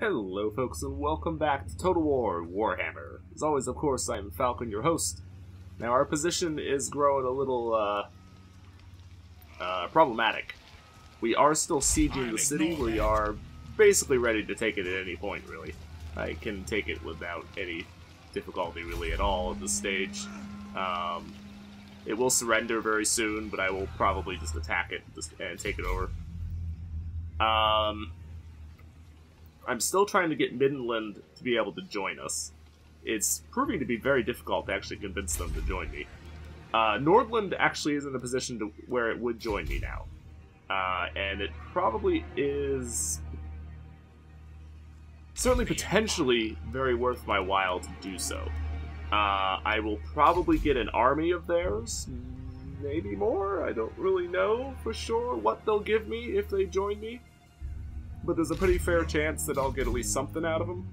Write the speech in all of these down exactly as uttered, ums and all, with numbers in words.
Hello folks and welcome back to Total War Warhammer. As always, of course, I'm Falcon, your host. Now our position is growing a little uh, uh, problematic. We are still sieging the city. We are basically ready to take it at any point, really. I can take it without any difficulty really at all at this stage. Um, it will surrender very soon, but I will probably just attack it and take it over. Um... I'm still trying to get Midland to be able to join us. It's proving to be very difficult to actually convince them to join me. Uh, Nordland actually is in a position to where it would join me now. Uh, and it probably is certainly potentially very worth my while to do so. Uh, I will probably get an army of theirs, maybe more. I don't really know for sure what they'll give me if they join me. But there's a pretty fair chance that I'll get at least something out of them.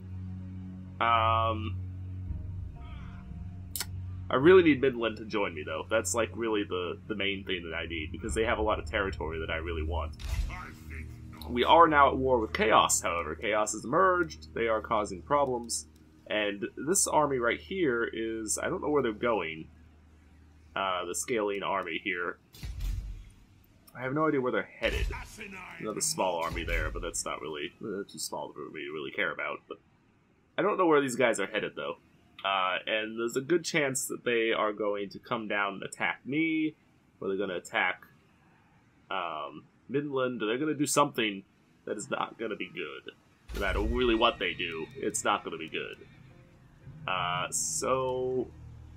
Um, I really need Midland to join me, though. That's, like, really the, the main thing that I need, because they have a lot of territory that I really want. We are now at war with Chaos, however. Chaos has emerged, they are causing problems, and this army right here is... I don't know where they're going. Uh, the Scalene army here. I have no idea where they're headed. Another small army there, but that's not really uh, too small for me to really care about. But I don't know where these guys are headed, though. Uh, and there's a good chance that they are going to come down and attack me, or they're going to attack um, Midland, or they're going to do something that is not going to be good. No matter really what they do, it's not going to be good. Uh, so...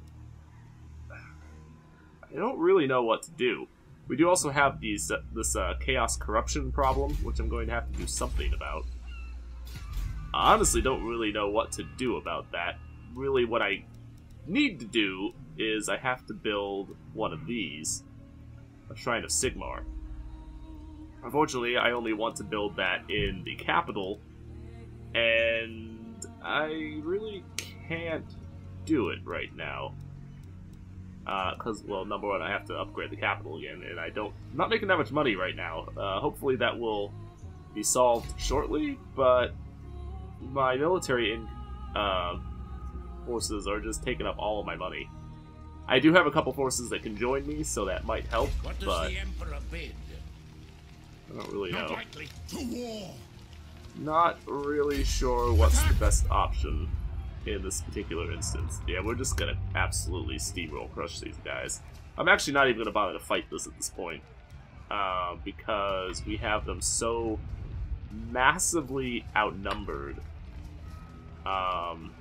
I don't really know what to do. We do also have these uh, this uh, chaos corruption problem, which I'm going to have to do something about. I honestly don't really know what to do about that. Really, what I need to do is I have to build one of these, a Shrine of Sigmar. Unfortunately, I only want to build that in the capital, and I really can't do it right now. Because, uh, well, number one, I have to upgrade the capital again, and I don't... I'm not making that much money right now. Uh, hopefully that will be solved shortly, but my military in, uh, forces are just taking up all of my money. I do have a couple forces that can join me, so that might help, what does but... the Emperor bid? I don't really know. Not likely to war. Not really sure what's the best option in this particular instance. Yeah, we're just gonna absolutely steamroll crush these guys. I'm actually not even gonna bother to fight this at this point, uh, because we have them so massively outnumbered. Um,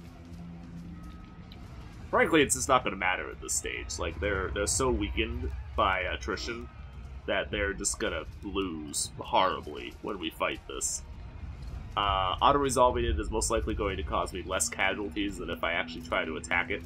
frankly, it's just not gonna matter at this stage. Like, they're they're so weakened by attrition that they're just gonna lose horribly when we fight this. Uh, auto-resolving it is most likely going to cause me less casualties than if I actually try to attack it.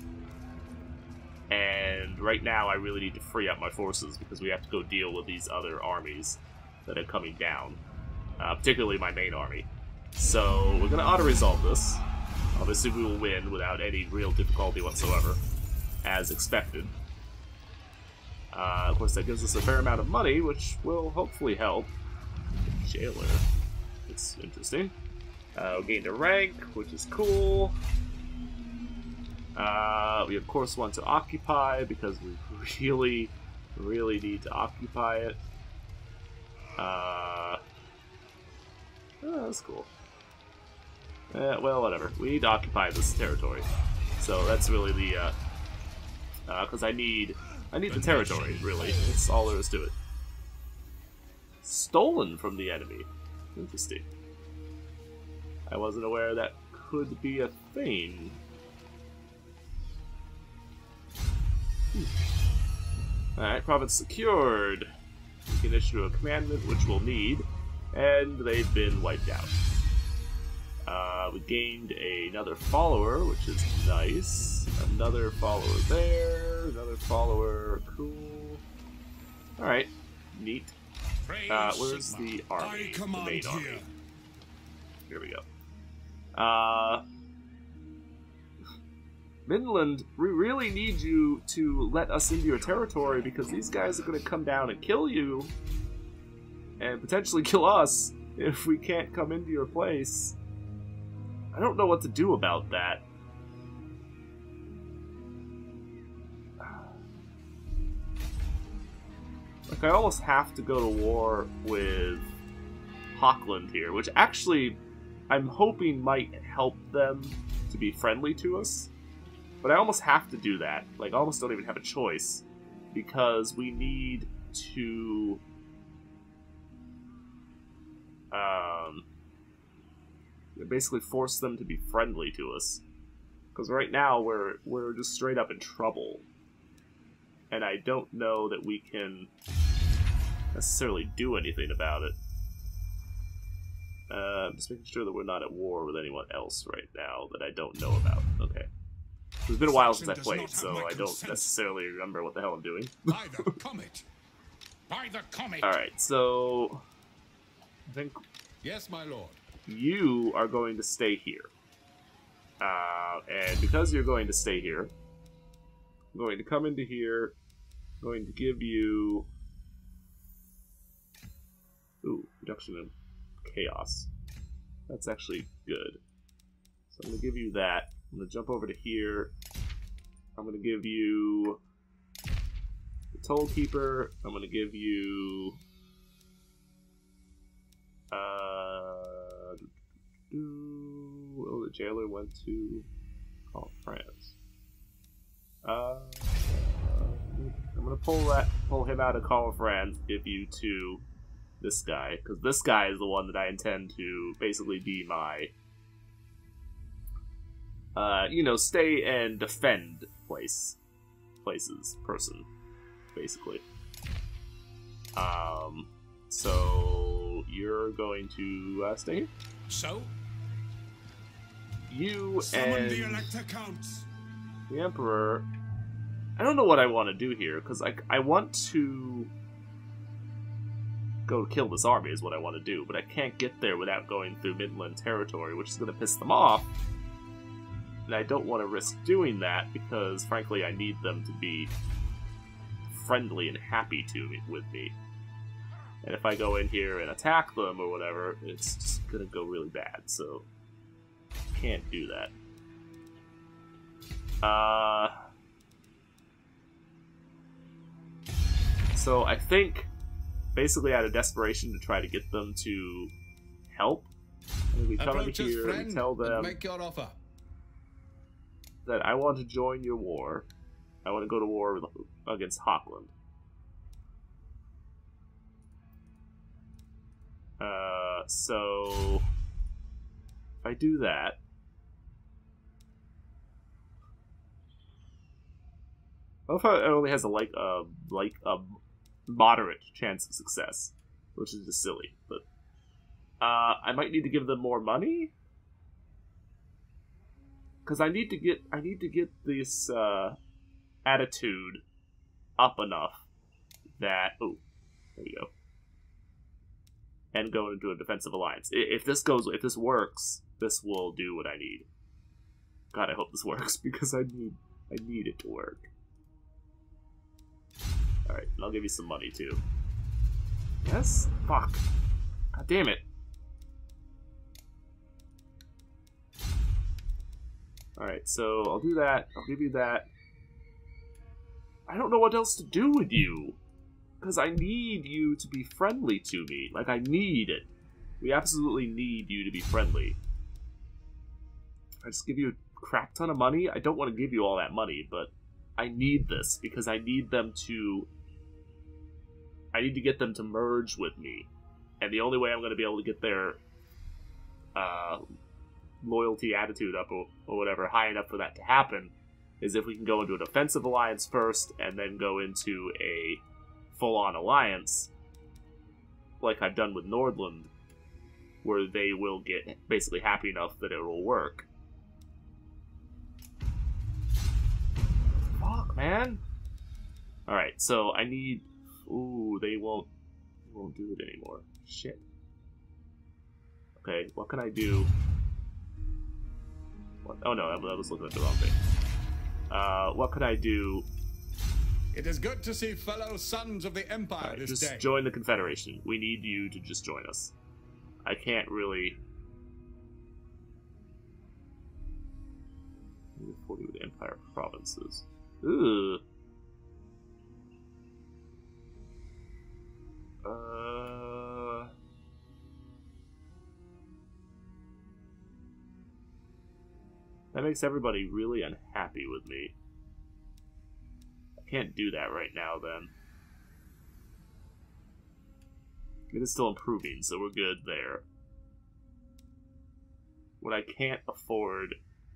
And right now I really need to free up my forces because we have to go deal with these other armies that are coming down. Uh, particularly my main army. So we're going to auto-resolve this. Obviously we will win without any real difficulty whatsoever, as expected. Uh, of course that gives us a fair amount of money, which will hopefully help. Jailer. It's interesting. Uh, we gained a rank, which is cool. Uh, we of course want to occupy because we really, really need to occupy it. Uh, oh, that's cool. Uh, well, whatever. We need to occupy this territory, so that's really the. Uh, because uh, I need, I need the territory. Really, that's all there is to it. Stolen from the enemy. Interesting. I wasn't aware that could be a thing. Hmm. Alright, province secured. We can issue a commandment, which we'll need, and they've been wiped out. Uh, we gained another follower, which is nice. Another follower there, another follower, cool. Alright, neat. Uh, where's the army? The main army. Here we go. Uh, Midland, we really need you to let us into your territory because these guys are going to come down and kill you and potentially kill us if we can't come into your place, I don't know what to do about that. Like, I almost have to go to war with Hochland here, which actually I'm hoping might help them to be friendly to us. But I almost have to do that. Like, I almost don't even have a choice, because we need to um, basically force them to be friendly to us. Because right now we're we're just straight up in trouble. And I don't know that we can necessarily do anything about it. Uh, just making sure that we're not at war with anyone else right now that I don't know about. Okay. It's been a while since I played, so I don't necessarily remember what the hell I'm doing. By the comet! By the comet! Alright, so I think Yes, my lord. you are going to stay here. Uh, and because you're going to stay here, I'm going to come into here, I'm going to give you... Ooh, reduction in chaos. That's actually good. So I'm going to give you that. I'm going to jump over to here. I'm going to give you the Toll Keeper. I'm going to give you... Uh, oh, the jailer went to Call France. Uh, I'm going to pull that, pull him out of Call France, give you to this guy, because this guy is the one that I intend to basically be my... Uh, you know, stay and defend place, places, person, basically. Um, so you're going to uh, stay here. So, you summon and the Elector Counts. the Emperor. I don't know what I want to do here, because I I want to go kill this army is what I want to do, but I can't get there without going through Midland territory, which is going to piss them off. And I don't want to risk doing that because, frankly, I need them to be friendly and happy to me with me. And if I go in here and attack them or whatever, it's just going to go really bad. So, can't do that. Uh, so I think, basically out of desperation to try to get them to help, and we come in here and we tell them... Make your offer. that I want to join your war. I want to go to war with, against Hochland. Uh, so if I do that, I love how it only has a like a like a moderate chance of success, which is just silly. But uh, I might need to give them more money. Because I need to get I need to get this uh, attitude up enough that oh, there we go, and go into a defensive alliance. If this goes, if this works, this will do what I need. God, I hope this works because I need I need it to work. All right, and I'll give you some money too. Yes, fuck. God damn it. Alright, so I'll do that. I'll give you that. I don't know what else to do with you. Because I need you to be friendly to me. Like, I need it. We absolutely need you to be friendly. I just give you a crap ton of money? I don't want to give you all that money, but I need this. Because I need them to... I need to get them to merge with me. And the only way I'm going to be able to get their... Uh... loyalty attitude up or, or whatever high enough for that to happen is if we can go into a defensive alliance first and then go into a full-on alliance like I've done with Nordland, where they will get basically happy enough that it will work. Fuck, man. Alright, so I need... Ooh, they won't, won't do it anymore. Shit. Okay, what can I do? What? Oh no, I was looking at the wrong thing. Uh, what could I do? It is good to see fellow sons of the Empire Right, this just day. join the Confederation. We need you to just join us. I can't really... forty with Empire provinces. Ooh. Uh... That makes everybody really unhappy with me. I can't do that right now, then. It is still improving, so we're good there. What I can't afford...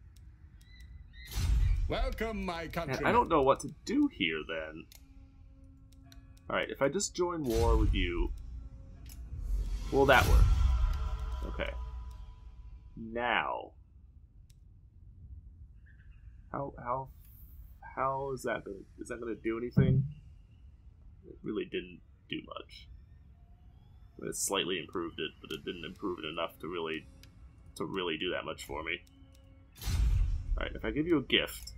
Welcome, my country. Man, I don't know what to do here, then. Alright, if I just join war with you... Will that work? Okay. Now... How, how... How is that gonna... Is that gonna do anything? It really didn't do much. It slightly improved it, but it didn't improve it enough to really... to really do that much for me. Alright, if I give you a gift...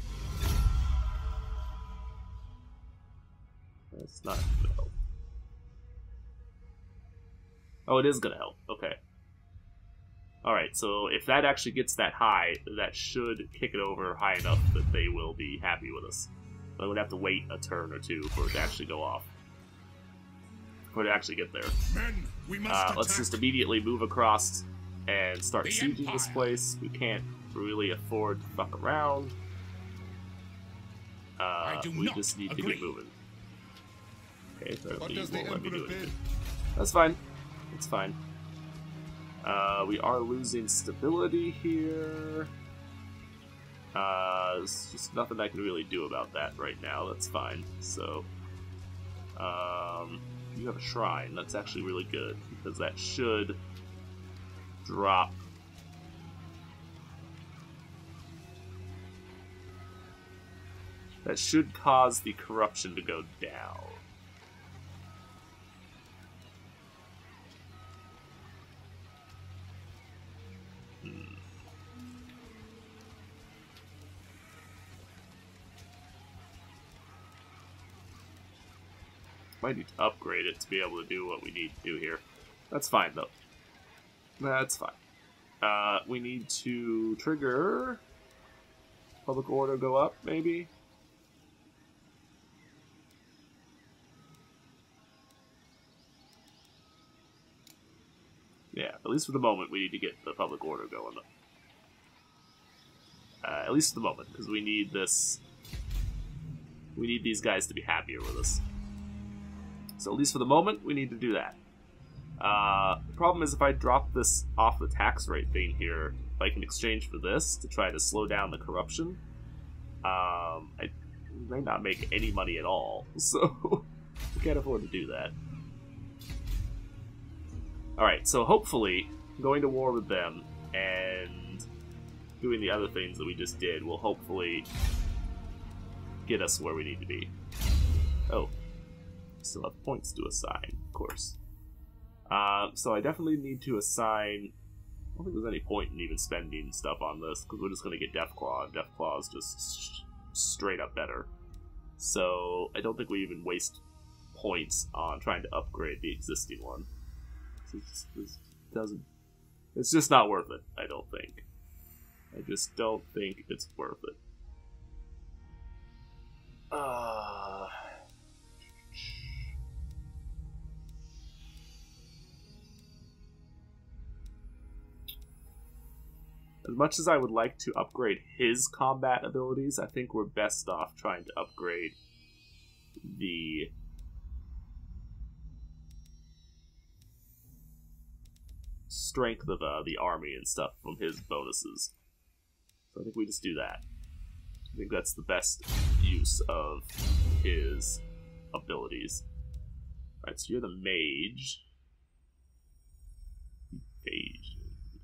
That's not gonna help. Oh, it is gonna help. Okay. Alright, so if that actually gets that high, that should kick it over high enough that they will be happy with us. But I would have to wait a turn or two for it to actually go off. For it to actually get there. Men, we must Uh, let's attack. just immediately move across and start The sieging this Empire. place. We can't really afford to fuck around. Uh, I do we not just need to agree. get moving. Okay, What apparently does the won't let me Emperor do it. bid? That's fine. It's fine. Uh, we are losing stability here. Uh, there's just nothing I can really do about that right now. That's fine. So, um, you have a shrine. That's actually really good because that should drop. That should cause the corruption to go down. Hmm. Might need to upgrade it to be able to do what we need to do here. That's fine, though. That's fine. Uh, we need to trigger... Public order go up, maybe? Yeah, at least for the moment, we need to get the public order going. Uh, at least for the moment, because we need this... We need these guys to be happier with us. So at least for the moment, we need to do that. Uh, the problem is if I drop this off the tax rate thing here, like in exchange for this, to try to slow down the corruption, um, I may not make any money at all. So, we can't afford to do that. Alright, so hopefully, going to war with them and doing the other things that we just did will hopefully get us where we need to be. Oh, still have points to assign, of course. Uh, so I definitely need to assign... I don't think there's any point in even spending stuff on this, because we're just going to get Deathclaw, and Deathclaw is just straight up better. So I don't think we even waste points on trying to upgrade the existing one. It's, it doesn't. It's just not worth it. I don't think. I just don't think it's worth it. Uh, as much as I would like to upgrade his combat abilities, I think we're best off trying to upgrade the strength of uh, the army and stuff from his bonuses. So I think we just do that. I think that's the best use of his abilities. Alright, so you're the mage. Evasion.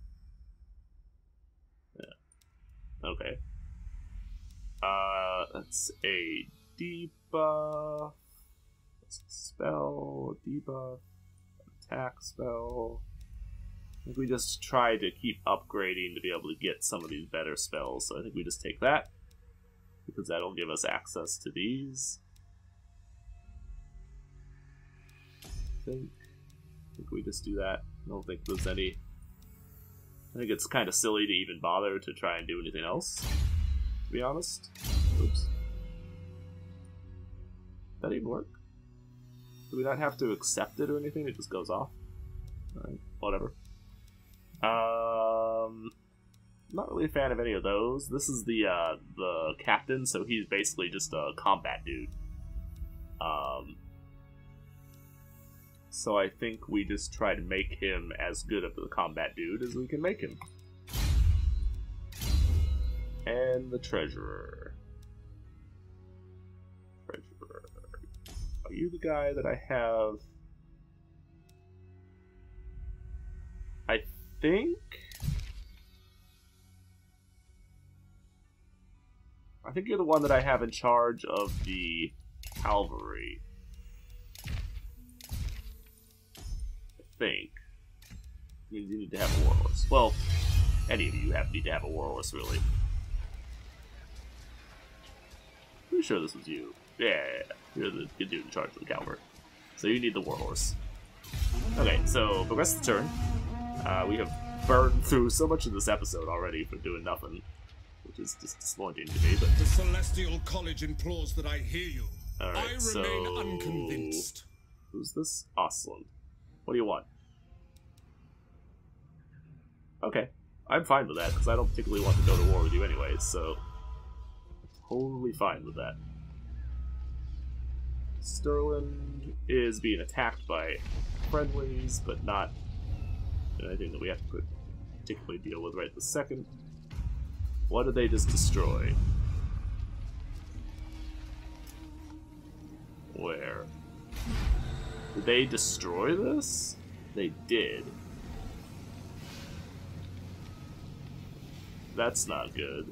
Yeah. Okay. Uh, that's a debuff. That's a spell, a debuff, attack spell. I think we just try to keep upgrading to be able to get some of these better spells. So I think we just take that, because that'll give us access to these. I think. I think we just do that. I don't think there's any... I think it's kind of silly to even bother to try and do anything else, to be honest. Oops. That didn't work? Do we not have to accept it or anything? It just goes off? Alright, whatever. Um... Not really a fan of any of those. This is the, uh, the captain, so he's basically just a combat dude. Um... So I think we just try to make him as good of a combat dude as we can make him. And the treasurer. Treasurer. Are you the guy that I have? I think... I think you're the one that I have in charge of the cavalry. Think means you need to have a warhorse. Well, any of you have need to have a warhorse, really. Pretty sure this was you. Yeah, yeah, yeah. You're the good dude in charge of the cavalry. So you need the warhorse. Okay, so the rest of the turn, uh, we have burned through so much of this episode already for doing nothing, which is just disappointing to me. But the Celestial College implores that I hear you. All right, I so remain unconvinced. Who's this? Osland. What do you want? Okay, I'm fine with that, because I don't particularly want to go to war with you anyways, so... Totally fine with that. Sterling is being attacked by friendlies, but not anything that we have to particularly deal with right this second. What did they just destroy? Where? Did they destroy this? They did. That's not good.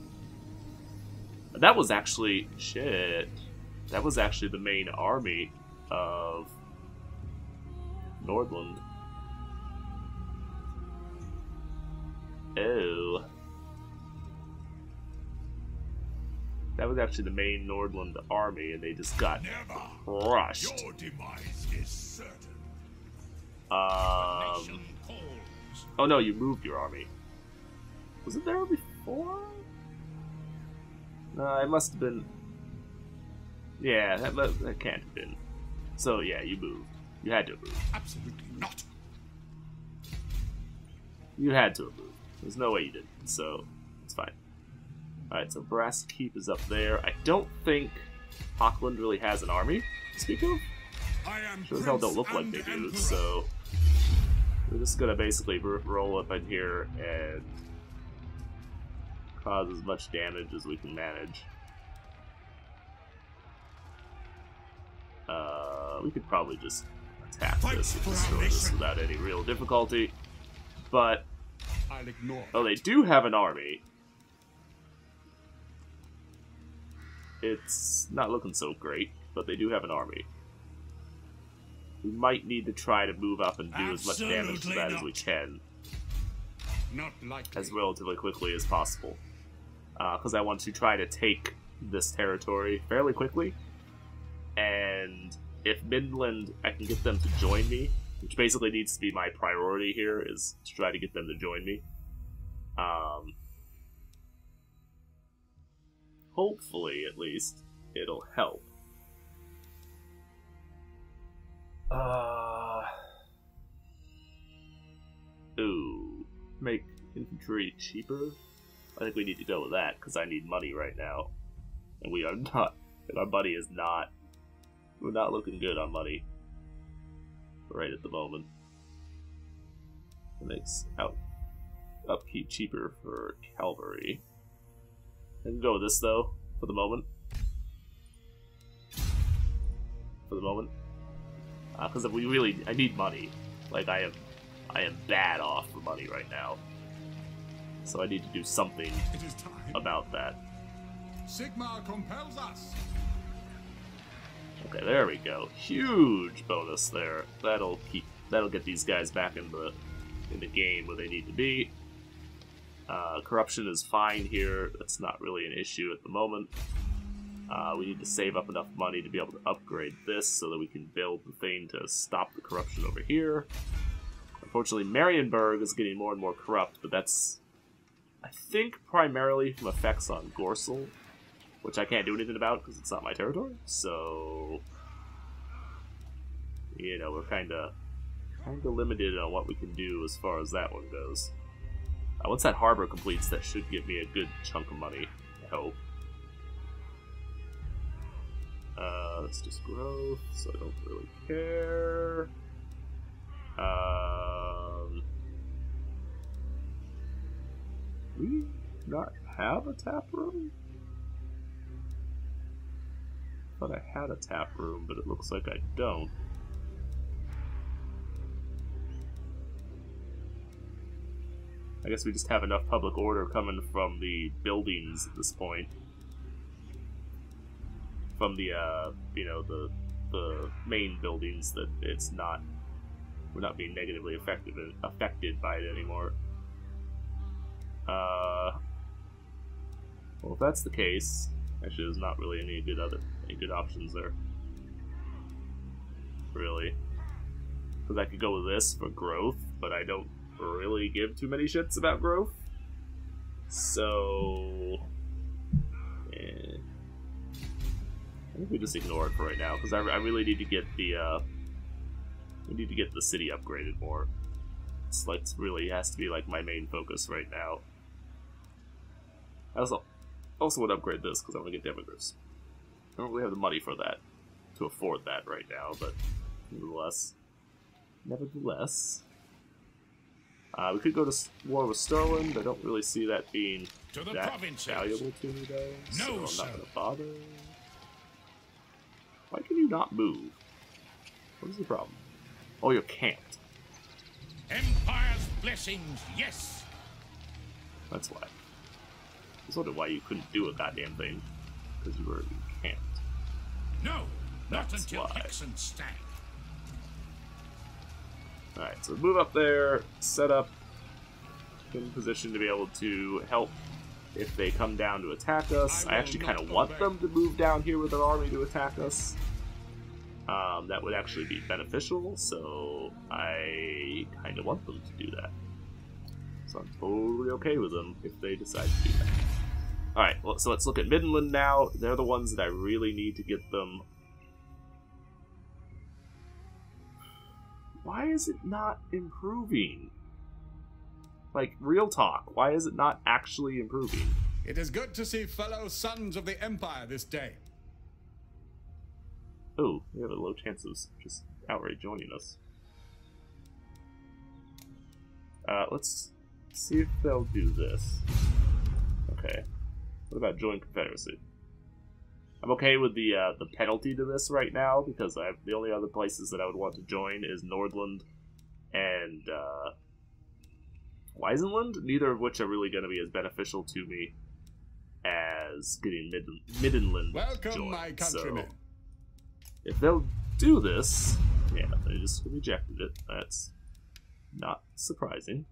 That was actually... Shit. That was actually the main army of Nordland. Oh. That was actually the main Nordland army, and they just got Never. crushed. Your demise is certain. Um... Oh no, you moved your army. Was it there before? No, it must have been... Yeah, that, that can't have been. So yeah, you moved. You had to have moved. Absolutely not. You had to have moved. There's no way you didn't, so it's fine. Alright, so Brass Keep is up there. I don't think Hockland really has an army to speak of. I am Sure as hell don't look like they do, so... We're just gonna basically roll up in here and cause as much damage as we can manage. Uh, we could probably just attack this and destroy this without any real difficulty. But, I'll ignore. oh, they do have an army. It's not looking so great, but they do have an army. We might need to try to move up and do as much damage to that as we can. Not likely. As relatively quickly as possible. Because uh, I want to try to take this territory fairly quickly. And if Midland, I can get them to join me, which basically needs to be my priority here, is to try to get them to join me. Um, hopefully, at least, it'll help. Uh, ooh, make infantry cheaper? I think we need to go with that, because I need money right now. And we are not, and our money is not, we're not looking good on money. Right at the moment. It makes out, upkeep cheaper for cavalry. I can go with this, though, for the moment. For the moment. Because uh, we really, I need money. Like, I am, I am bad off for money right now. So I need to do something It is time. about that. Sigmar compels us. Okay, there we go. Huge bonus there. That'll keep, that'll get these guys back in the, in the game where they need to be. Uh, corruption is fine here. That's not really an issue at the moment. Uh, we need to save up enough money to be able to upgrade this so that we can build the thing to stop the corruption over here. Unfortunately, Marienburg is getting more and more corrupt, but that's, I think, primarily from effects on Gorsel, which I can't do anything about because it's not my territory. So, you know, we're kind of kind of limited on what we can do as far as that one goes. Uh, once that harbor completes, that should give me a good chunk of money, I hope. Uh, that's just growth, so I don't really care. Um, we not have a tap room? I thought I had a tap room, but it looks like I don't. I guess we just have enough public order coming from the buildings at this point. From the, uh, you know, the the main buildings, that it's not, we're not being negatively affected affected by it anymore. Uh, well, if that's the case, actually, there's not really any good other any good options there, really. Because I could go with this for growth, but I don't really give too many shits about growth. So, eh. I think we just ignore it for right now, because I, I really need to get the, uh, we need to get the city upgraded more. It's like, it's really has to be like my main focus right now. I also, also want to upgrade this, because I want to get demigrapes. I don't really have the money for that, to afford that right now, but nevertheless, nevertheless, uh, we could go to war with Sterling, but I don't really see that being To the that provinces. valuable to me, though, so No, I'm sir. not going to bother. Why can you not move? What is the problem? Oh, you're camped. Empire's blessings, yes. That's why. I was wondering why you couldn't do a goddamn thing. Because you were camped. No, not That's until why. Hexen stand. Alright, so move up there, set up in position to be able to help if they come down to attack us. I, I actually will kind of not want obey. them to move down here with their army to attack us. Um, that would actually be beneficial, so I kind of want them to do that. So I'm totally okay with them if they decide to do that. Alright, well, so let's look at Midland now. They're the ones that I really need to get them. Why is it not improving? Like, real talk, why is it not actually improving? It is good to see fellow sons of the Empire this day. Oh, we have a low chance of just outright joining us. Uh, let's see if they'll do this. Okay. What about join Confederacy? I'm okay with the uh, the penalty to this right now, because I have, the only other places that I would want to join is Nordland and uh, Weisenland, neither of which are really going to be as beneficial to me as getting Mid Middenland Welcome, joined. my countrymen. So, if they'll do this, yeah, they just rejected it. That's not surprising.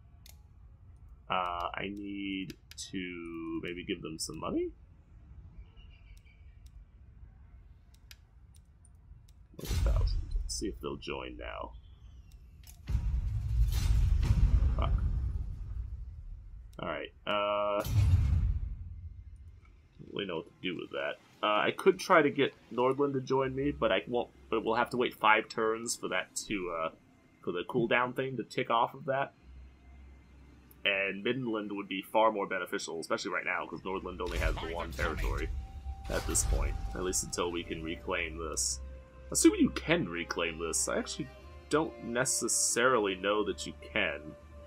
Uh, I need to maybe give them some money. Like a thousand. Let's see if they'll join now. Fuck. Alright, uh... don't really know what to do with that. Uh, I could try to get Nordland to join me, but I won't. But we'll have to wait five turns for that to, uh, for the cooldown thing to tick off of that. And Midland would be far more beneficial, especially right now, because Nordland only has the one territory at this point, at least until we can reclaim this. Assuming you can reclaim this, I actually don't necessarily know that you can.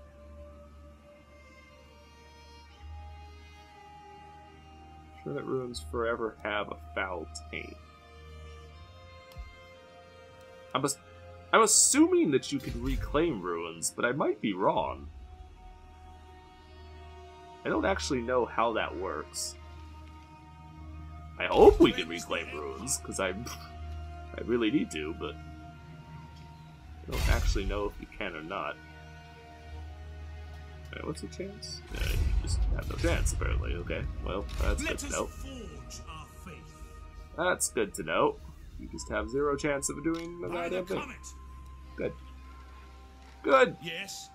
Sure that ruins forever have a foul taint. I'm, as I'm assuming that you can reclaim ruins, but I might be wrong. I don't actually know how that works. I hope we can reclaim ruins, because I, I really need to, but I don't actually know if you can or not. Alright, what's your chance? Yeah, you just have no chance, apparently. Okay, well, that's good Let to us know. forge our faith. That's good to know. You just have zero chance of doing the By the goddamn thing. comet. Good. Good! Yes.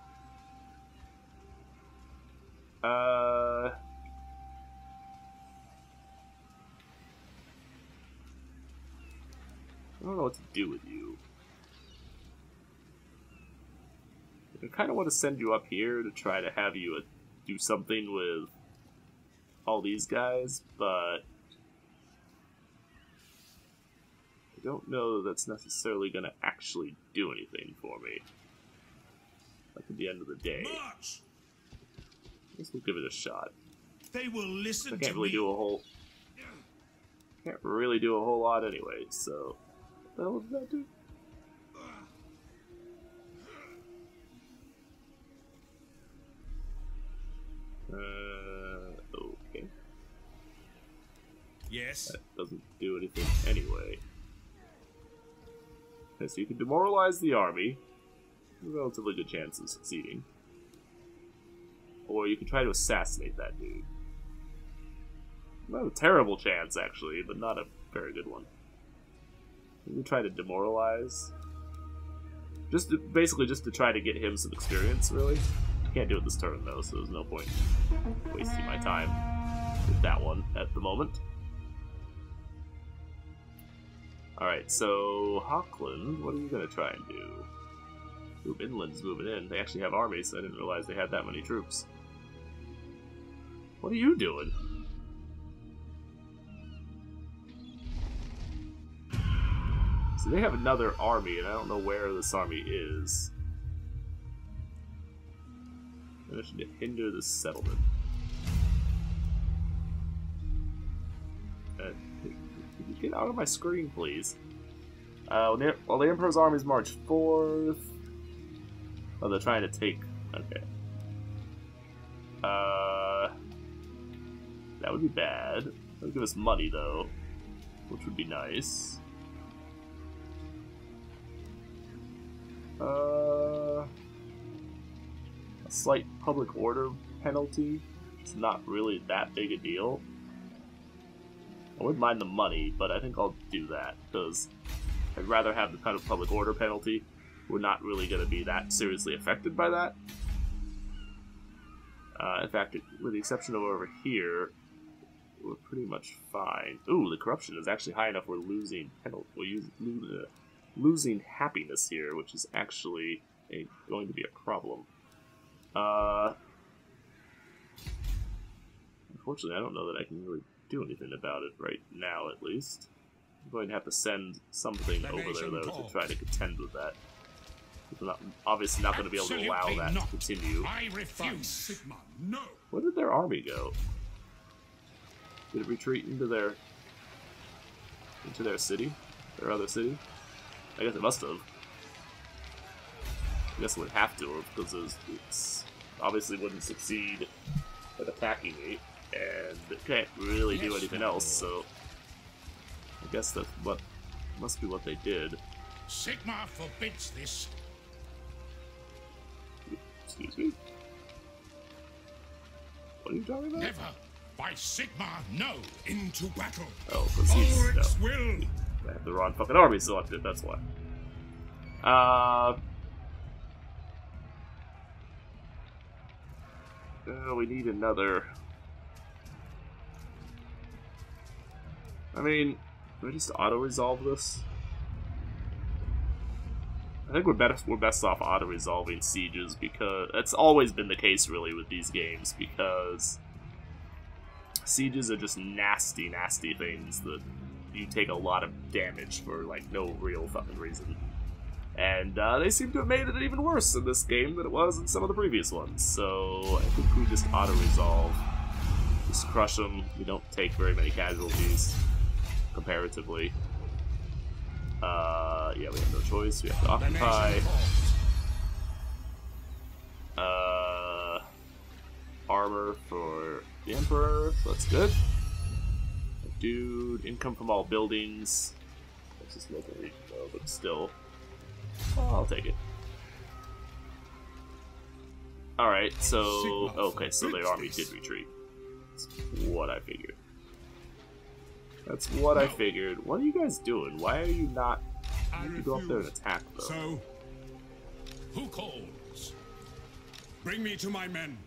Uh... I don't know what to do with you. I kind of want to send you up here to try to have you uh, do something with all these guys, but I don't know that that's necessarily going to actually do anything for me. Like at the end of the day. March. I guess we'll give it a shot. They will listen I can't to really me. do a whole... Can't really do a whole lot anyway, so... What the hell did that do? Uh, okay. Yes. That doesn't do anything anyway. Okay, so you can demoralize the army. A relatively good chance of succeeding. Or you can try to assassinate that dude. Not a terrible chance, actually, but not a very good one. You can try to demoralize. Just to, basically just to try to get him some experience, really. Can't do it this turn, though, so there's no point wasting my time with that one at the moment. Alright, so Hockland, what are you going to try and do? Ooh, Inland's moving in. They actually have armies, so I didn't realize they had that many troops. What are you doing? So they have another army, and I don't know where this army is. Managing to hinder the settlement. Uh, could you get out of my screen, please? Uh, when the, well, the Emperor's armies march forth. Oh, they're trying to take. Okay. Uh, that would be bad. That would give us money, though, which would be nice. Uh, a slight public order penalty. It's not really that big a deal. I wouldn't mind the money, but I think I'll do that because I'd rather have the kind of public order penalty. We're not really going to be that seriously affected by that. Uh, in fact, it, with the exception of over here, we're pretty much fine. Ooh, the corruption is actually high enough we're losing penalty. We're using, uh, losing happiness here, which is actually a, going to be a problem. Uh, unfortunately, I don't know that I can really do anything about it right now, at least. I'm going to have to send something over there, though, to try to contend with that. I'm not, obviously not going to be able to allow that to continue. I refuse. Sigma, no. Where did their army go? Did it retreat into their into their city? Their other city? I guess it must have. I guess it would have to have, because it, was, it's obviously wouldn't succeed at attacking me, and it can't really do anything else, so I guess that's what must be what they did. Sigma forbids this. Excuse me? What are you talking about? Never. By Sigma, no. Into battle. Oh, because he's... Ulrich's No. will. I have the wrong fucking army selected, that's why. Uh... Uh, we need another... I mean, can I just auto-resolve this? I think we're best we're best off auto-resolving sieges, because it's always been the case really with these games, because sieges are just nasty, nasty things that you take a lot of damage for like no real fucking reason. And uh, they seem to have made it even worse in this game than it was in some of the previous ones. So I think we just auto-resolve, just crush them. We don't take very many casualties comparatively. Uh, yeah, we have no choice. We have to occupy. Uh, armor for the Emperor, so that's good. Dude, income from all buildings. That's just local region though, but still. Oh, I'll take it. Alright, so... Okay, so the army did retreat. That's what I figured. That's what no. I figured. What are you guys doing? Why are you not... You need to go up there and attack, though. So, who calls? Bring me to my men.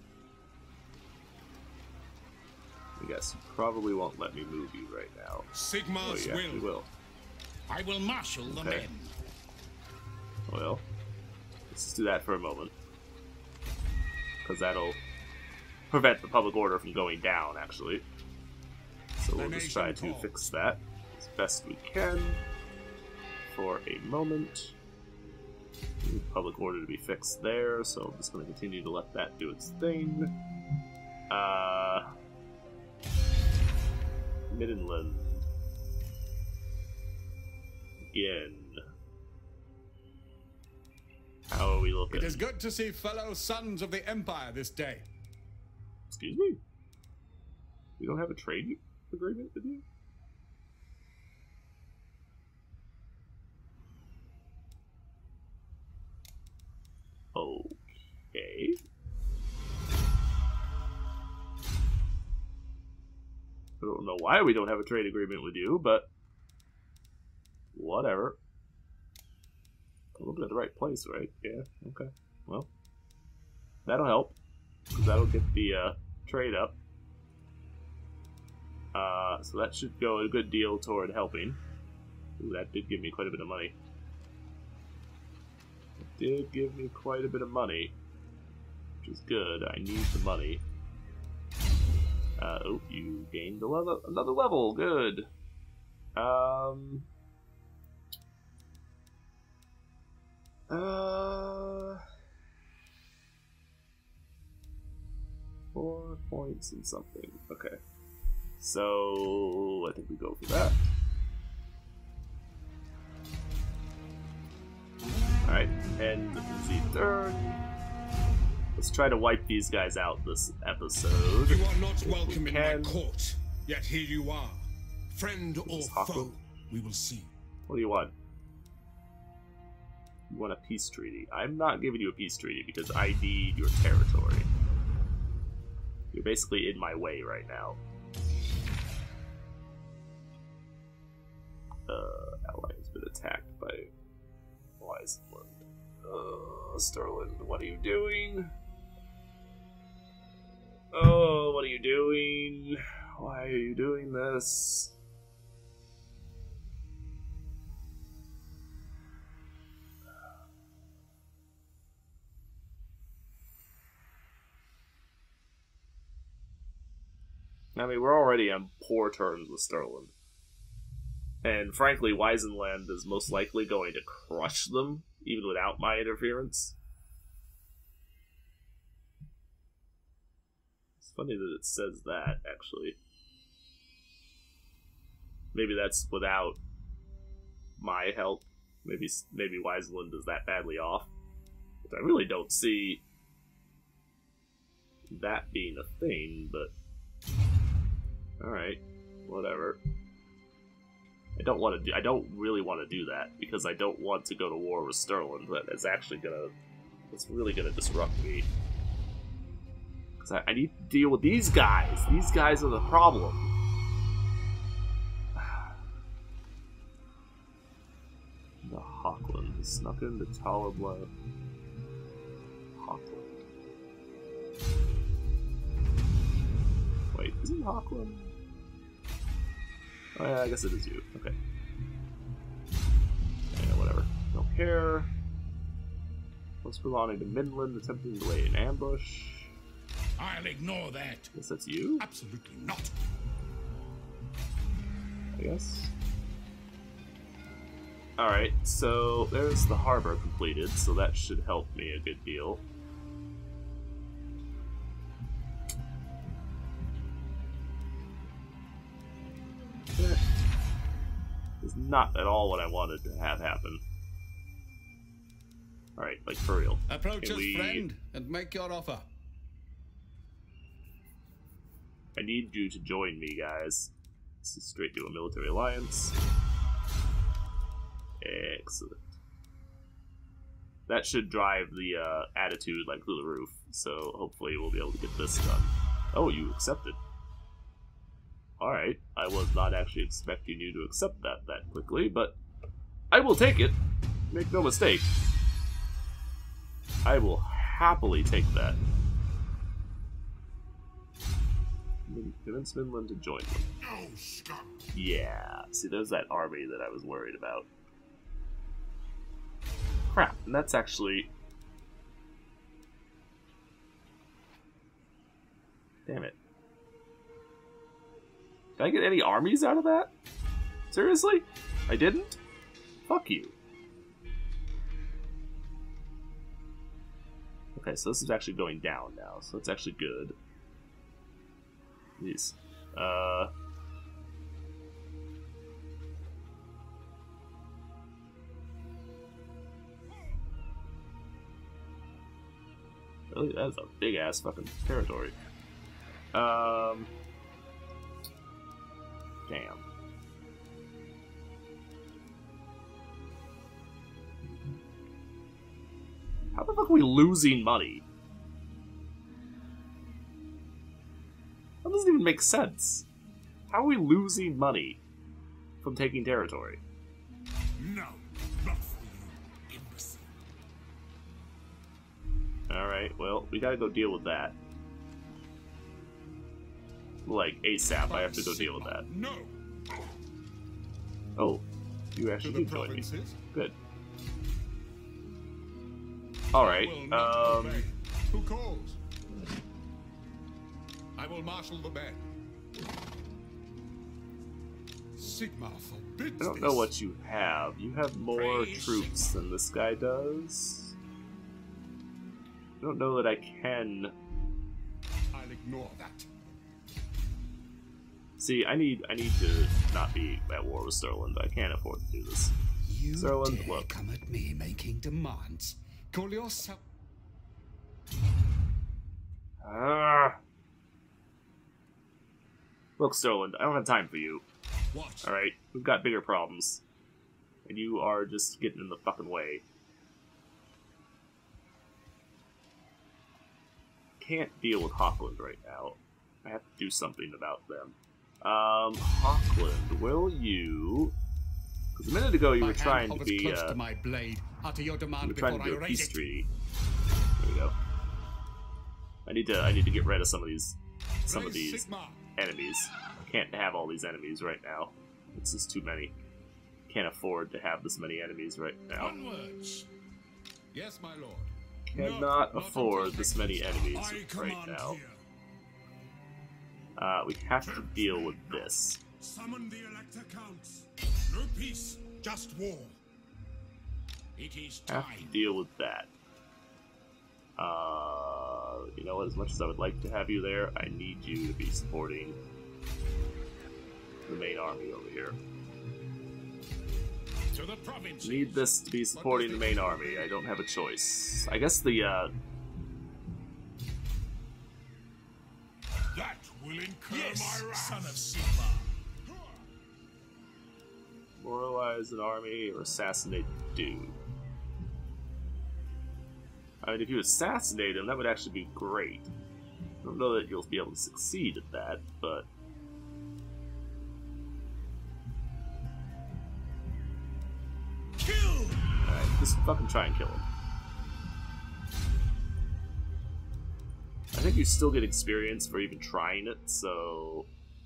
I guess you probably won't let me move you right now. Sigmar's oh, yeah, will. will. I will marshal okay. the men. Well, let's just do that for a moment. Because that'll prevent the public order from going down, actually. So we'll just try to fix that as best we can for a moment. We need public order to be fixed there, so I'm just going to continue to let that do its thing. Uh, Middenland. Again. How are we looking? It is good to see fellow sons of the Empire this day. Excuse me? We don't have a trade agreement with you? Okay. I don't know why we don't have a trade agreement with you, but whatever. I'm looking at the right place, right? Yeah, okay. Well, that'll help, because that'll get the uh, trade up. Uh, so that should go a good deal toward helping. Ooh, that did give me quite a bit of money. It did give me quite a bit of money, which is good. I need the money. Uh, oh, you gained a level, another level. Good. Um. Uh. Four points and something. Okay. So I think we go for that. Alright, end the turn. Let's try to wipe these guys out this episode. You are not welcome in my court, yet here you are. Friend or foe, we will see. What do you want? You want a peace treaty. I'm not giving you a peace treaty because I need your territory. You're basically in my way right now. Uh, ally has been attacked by Wiseland. Uh, Sterling, what are you doing? Oh, what are you doing? Why are you doing this? I mean, we're already on poor terms with Sterling. And frankly, Wisenland is most likely going to crush them, even without my interference. It's funny that it says that, actually. Maybe that's without my help. Maybe maybe Wiseland is that badly off. But I really don't see that being a thing, but... Alright, whatever. I don't want to do. I don't really want to do that because I don't want to go to war with Sterling. That is actually gonna. It's really gonna disrupt me. Because I, I need to deal with these guys. These guys are the problem. The Hawkland has snuck into Talabla. Hawkland. Wait, isn't Hawkland? Oh, yeah, I guess it is you. Okay. Yeah, whatever. Don't care. What's belonging to Midland, attempting to lay an ambush. I'll ignore that. Guess that's you? Absolutely not. I guess. Alright, so there's the harbor completed, so that should help me a good deal. Is not at all what I wanted to have happen. Alright, like for real. Approach us, we... friend, and make your offer. I need you to join me, guys. This is straight to a military alliance. Excellent. That should drive the uh, attitude like through the roof, so hopefully we'll be able to get this done. Oh, you accepted. Alright, I was not actually expecting you to accept that that quickly, but I will take it. Make no mistake. I will happily take that. Convince Finland to join them. No scum. Yeah, see, there's that army that I was worried about. Crap, and that's actually... Damn it. Did I get any armies out of that? Seriously? I didn't? Fuck you. Okay, so this is actually going down now, so that's actually good. Jeez. Uh... Really, that is a big ass fucking territory. Um... Damn. How the fuck are we losing money? That doesn't even make sense. How are we losing money from taking territory? No, not for you, imbecile. Alright, well, we gotta go deal with that. Like, ASAP, I have to go deal with that. No. Oh, you actually To did the join me. provinces. Good. Alright, I will not um... obey. Who calls? I will marshal the band. Sigma forbids I don't this. know what you have. You have more Praise troops Sigma. than this guy does. I don't know that I can... I'll ignore that. See, I need I need to not be at war with Sterling. I can't afford to do this. You Sterling, dare look. come at me making demands. Call yourself... Ah. Look, Sterling, I don't have time for you. What? Alright, we've got bigger problems. And you are just getting in the fucking way. Can't deal with Hochland right now. I have to do something about them. Um, Hochland, will you... Because a minute ago you My were hand trying to hovers be, close uh... to my blade. Utter your you demand were before trying to I do a raise peace it. treaty. There we go. I need to I need to get rid of some of these some of Praise these Sigma. enemies. I can't have all these enemies right now. It's just too many. Can't afford to have this many enemies right now. Onwards. Yes, my lord. Cannot No, not afford until this next many week. enemies I right command now. here. Uh, we have to deal with this. Summon the Elector Counts. No peace, just war. It is Have to time. deal with that. Uh, you know what? As much as I would like to have you there, I need you to be supporting the main army over here. To the province. Need this to be supporting the main army. I don't have a choice. I guess the, uh... That will incur Yes, my wrath. son of Sigma. Moralize an army or assassinate the dude. I mean, if you assassinate him, that would actually be great. I don't know that you'll be able to succeed at that, but... Kill. Alright, just fucking try and kill him. I think you still get experience for even trying it, so...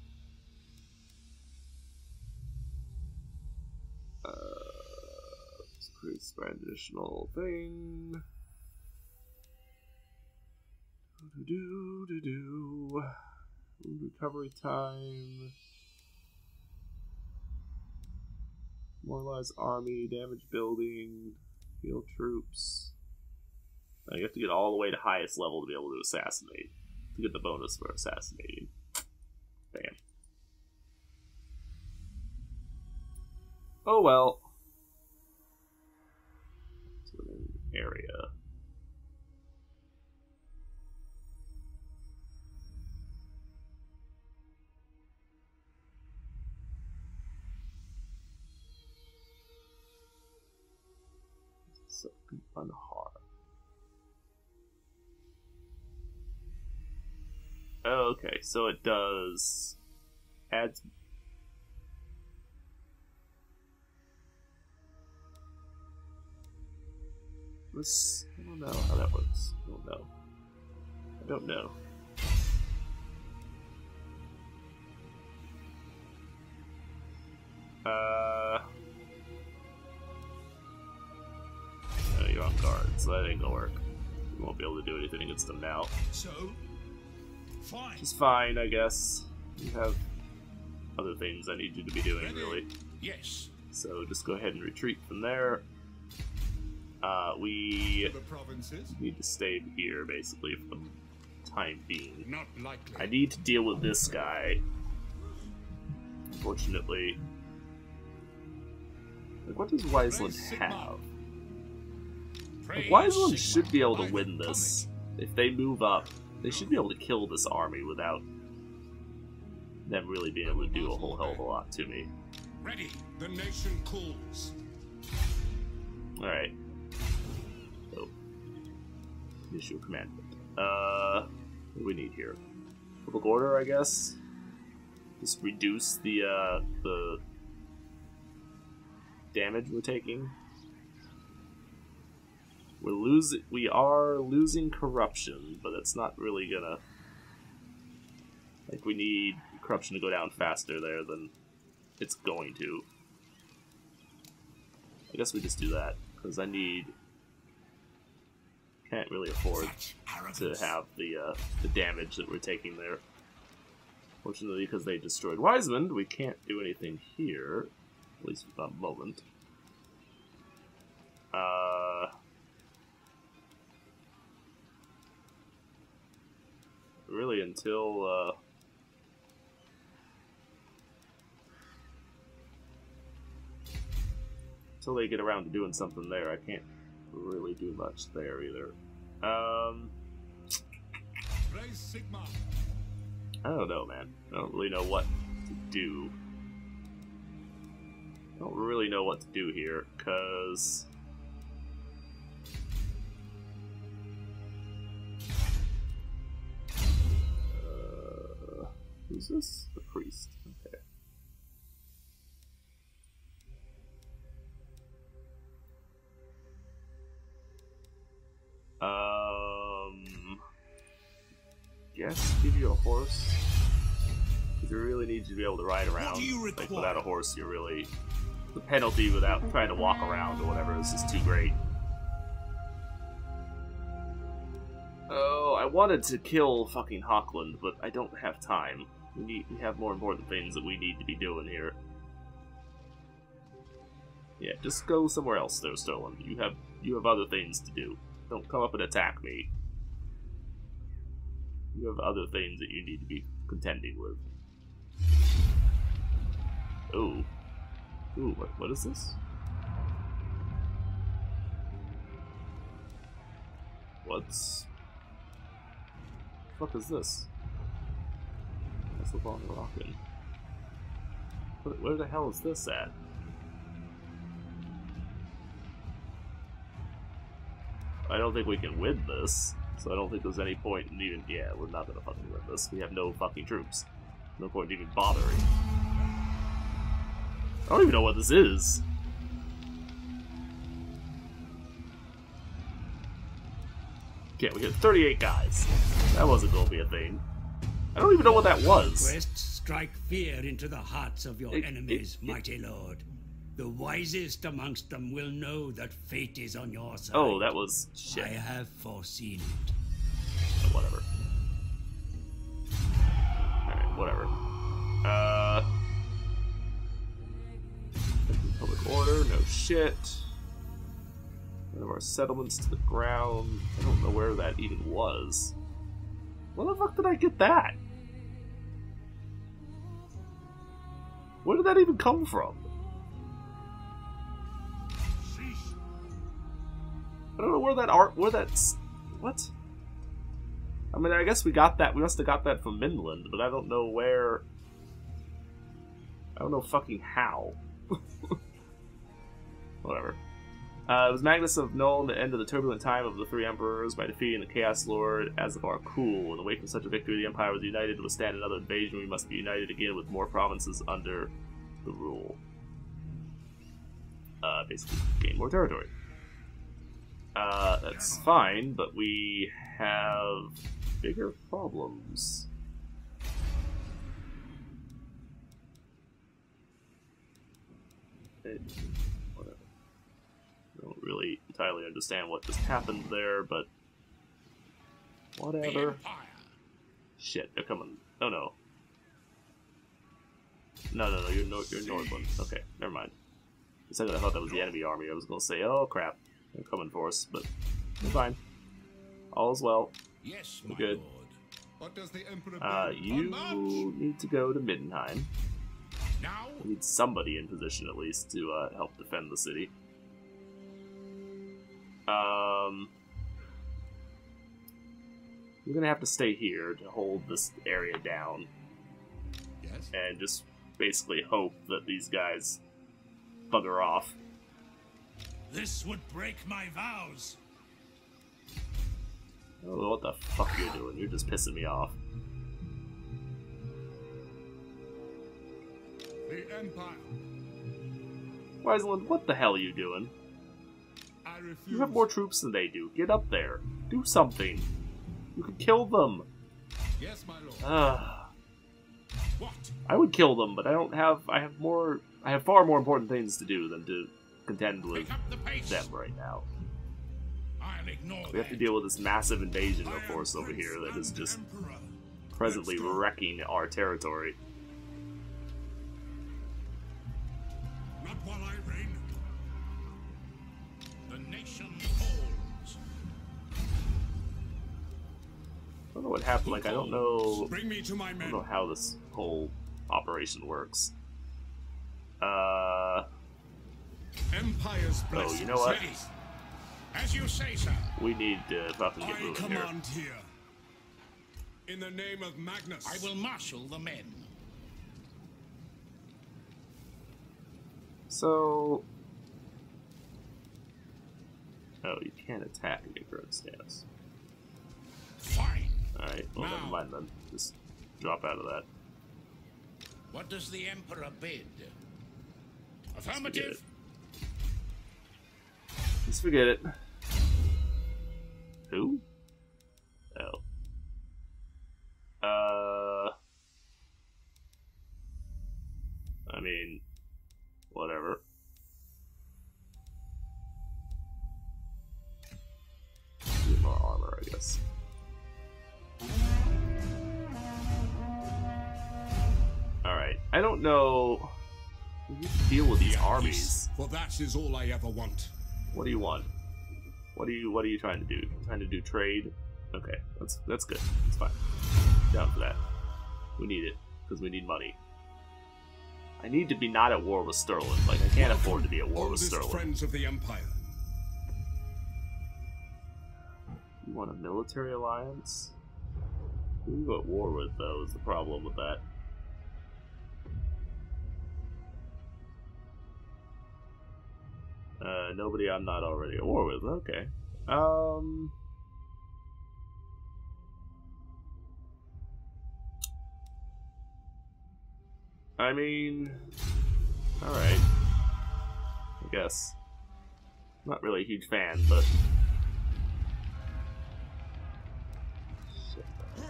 Uh, let's increase by an additional thing. Do do do do. Recovery time. Moralize army, damage building, heal troops. Now you have to get all the way to highest level to be able to assassinate. To get the bonus for assassinating. Damn. Oh well. To an area. So unharmed. Okay, so it does adds... This... I don't know how that works. I don't know. I don't know. Uh... No, you're on guard, so that ain't gonna work. We won't be able to do anything against them now. So, fine. Which is fine, I guess. You have other things I need you to be doing, Ready? really. Yes. So just go ahead and retreat from there. Uh, we The provinces. need to stay here, basically, for the time being. Not likely. I need to deal with this guy. Unfortunately. Like, what does Wiseland have? Like, Wiseland should be able to win this. If they move up, they should be able to kill this army without them really being able to do a whole hell of a lot to me. Ready. The nation calls. Alright. So, issue a commandment. Uh, what do we need here? Public order, I guess? Just reduce the, uh, the damage we're taking. We're losing, we are losing corruption, but it's not really gonna... Like, we need corruption to go down faster there than it's going to. I guess we just do that, because I need... Can't really afford to have the, uh, the damage that we're taking there. Fortunately, because they destroyed Wiseman, we can't do anything here. At least for the moment. Uh... Really, until, uh... until they get around to doing something there, I can't really do much there either. Um... Raise Sigma. I don't know, man. I don't really know what to do. I don't really know what to do here, because... Uh, who's this? The priest. Okay. Um... Guess give you a horse. Because you really need to be able to ride around. do you Like, require? without a horse, you're really... The penalty without trying to walk around or whatever is just too great. Oh, I wanted to kill fucking Hawkland, but I don't have time. We need we have more important things that we need to be doing here. Yeah, just go somewhere else there, Stolen. You have you have other things to do. Don't come up and attack me. You have other things that you need to be contending with. Ooh. Ooh, what, what is this? What's... What the fuck is this? That's the ball rockin'. Where, where the hell is this at? I don't think we can win this, so I don't think there's any point in even... Yeah, we're not gonna fucking win this. We have no fucking troops. No point in even bothering. I don't even know what this is. Okay, we hit thirty-eight guys. That wasn't gonna be a thing. I don't even know what that was. Quest, strike fear into the hearts of your It- enemies, it- it- mighty lord. The wisest amongst them will know that fate is on your side. Oh, that was I shit. have foreseen it. Whatever. Alright, whatever. Uh... Public order, no shit. One of our settlements to the ground. I don't know where that even was. Where the fuck did I get that? Where did that even come from? I don't know where that art, where that's, what? I mean, I guess we got that, we must have got that from Midland, but I don't know where, I don't know fucking how. Whatever. Uh, it was Magnus of Nuln that ended the turbulent time of the three emperors by defeating the Chaos Lord as of our cool. In the wake of such a victory, the Empire was united to withstand another invasion. We must be united again with more provinces under the rule. Uh, basically, gain more territory. Uh, that's fine, but we have bigger problems. It, whatever. I don't really entirely understand what just happened there, but whatever. Shit, they're coming. Oh no. No, no, no, you're, no, you're Northland. Okay, never mind. For a second I thought that was the enemy army. I was gonna say, oh crap, they're coming for us, but we're fine. All is well. Yes, we're good. Lord. What does the Emperor Uh, you need to go to Middenheim. Now? We need somebody in position at least to uh, help defend the city. Um, you're gonna have to stay here to hold this area down. Yes. And just basically hope that these guys bugger off. This would break my vows. I don't know what the fuck you're doing. You're just pissing me off. The Empire. Wiseland, what the hell are you doing? I refuse. You have more troops than they do. Get up there. Do something. You could kill them. Yes, my lord. Ugh. What? I would kill them, but I don't have. I have more. I have far more important things to do than to contend with Pick up the pace. them right now. I'll ignore We have to that. deal with this massive invasion of force over here that is just Emperor. presently wrecking our territory. Not while I reign. The nation calls. I don't know what happened. Like I don't know. Bring me to my I don't men. know how this whole operation works. Uh. Empire's Oh, blessings. you know what? Ready. As you say, sir. We need to fucking get I moving here. command here. In the name of Magnus. I will marshal the men. So. Oh, you can't attack in your current stance. Fine. Alright, well, Now. never mind then. Just drop out of that. What does the Emperor bid? Forget it. Affirmative. Just forget it. Who? Oh. Uh. I mean, whatever. Get more armor, I guess. Alright, I don't know. We need to deal with these armies. For that is all I ever want. What do you want? What are you What are you trying to do? Trying to do trade? Okay, that's that's good. It's fine. Down for that. We need it because we need money. I need to be not at war with Sterling. Like I can't afford to be at war with Oldest Sterling. friends of the Empire. You want a military alliance? Who are you at war with, though? Is the problem with that? Uh, nobody I'm not already at war with. Okay. Um. I mean, alright. I guess. Not really a huge fan, but. Shit.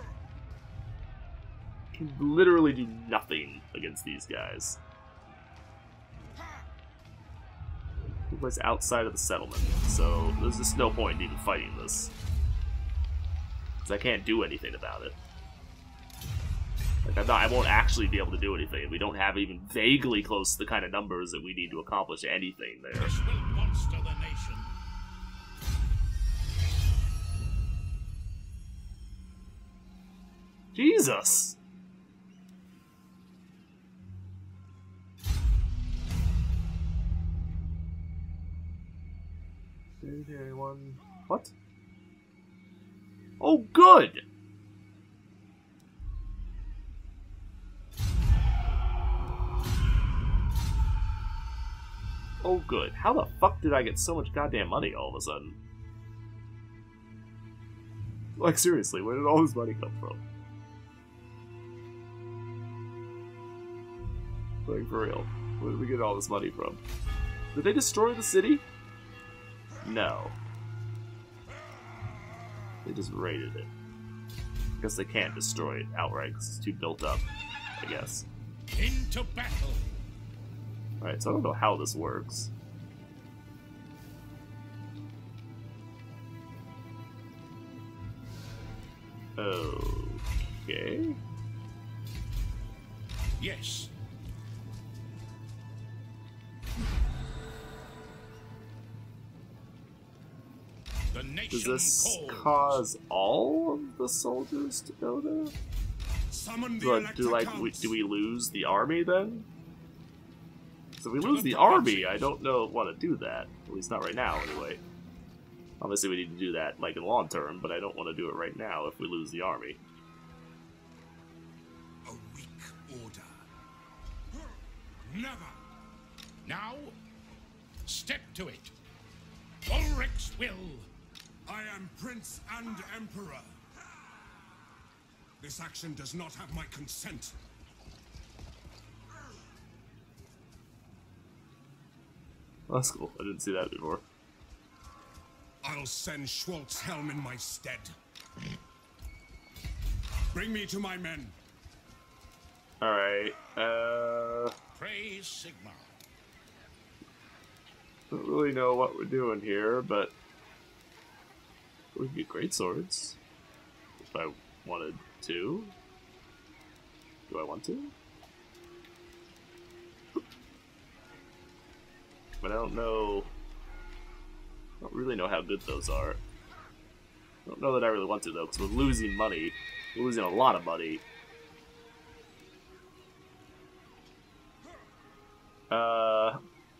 Can literally do nothing against these guys. It was outside of the settlement, so there's just no point in even fighting this. Because I can't do anything about it. Like, I'm not, I won't actually be able to do anything. We don't have even vaguely close to the kind of numbers that we need to accomplish anything there. This will monster the nation. Jesus! Anyone? What? Oh, good! so good. How the fuck did I get so much goddamn money all of a sudden? Like, seriously, where did all this money come from? Like, for real. Where did we get all this money from? Did they destroy the city? No. They just raided it. I guess they can't destroy it outright because it's too built up, I guess. Into battle. Alright, so I don't know how this works. Okay. Yes. The nation Does this calls. cause all of the soldiers to go there? Summon the But do like we, Elector do we lose the army then? So if we To lose the the army, provinces. I don't know want to do that. At least not right now, anyway. Obviously, we need to do that like in the long term, but I don't want to do it right now if we lose the army. A weak order. Never. Now, step to it. Ulrich's will. I am Prince and Emperor. This action does not have my consent. Oh, that's cool. I didn't see that before. I'll send Schwartz Helm in my stead. Bring me to my men. Alright, uh... Praise Sigmar. don't really know what we're doing here, but... we can get great swords. If I wanted to. Do I want to? But I don't know... I don't really know how good those are. I don't know that I really want to, though, because we're losing money. We're losing a lot of money. Uh...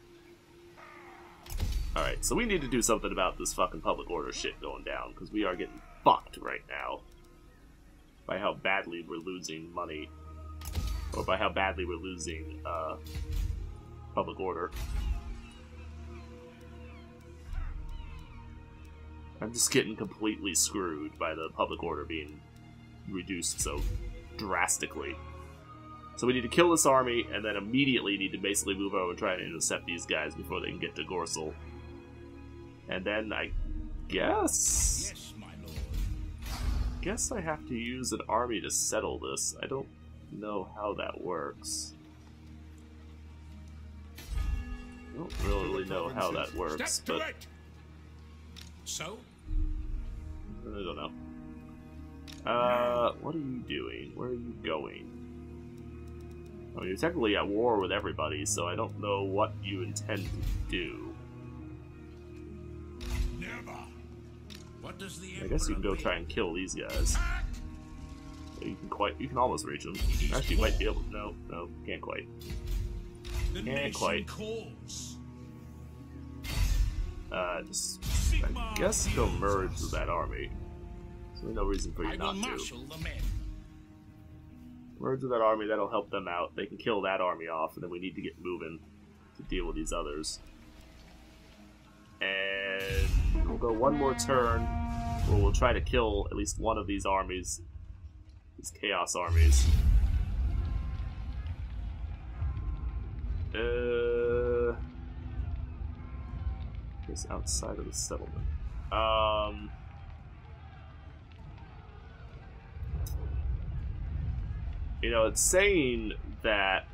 Alright, so we need to do something about this fucking public order shit going down, because we are getting fucked right now. By how badly we're losing money. Or by how badly we're losing, uh... public order. I'm just getting completely screwed by the public order being reduced so drastically. So we need to kill this army, and then immediately need to basically move over and try to intercept these guys before they can get to Gorsel. And then I guess... Yes, my lord. guess I have to use an army to settle this. I don't know how that works. I don't really know how that works, Step to but it. So, I don't know. Uh, what are you doing? Where are you going? I mean, you're technically at war with everybody, so I don't know what you intend to do. never. What does the I guess you can go Emperor try and kill these guys. Attack! You can quite, you can almost reach them. Actually, you might be able to. No, no, can't quite. The Can't nation quite. calls. Uh, just, I guess go merge with that army. So there's no reason for you I will not to. marshal the men. Merge with that army, that'll help them out. They can kill that army off, and then we need to get moving to deal with these others. And we'll go one more turn where we'll try to kill at least one of these armies. These Chaos armies. Uh... Just outside of the settlement. Um... You know, it's saying that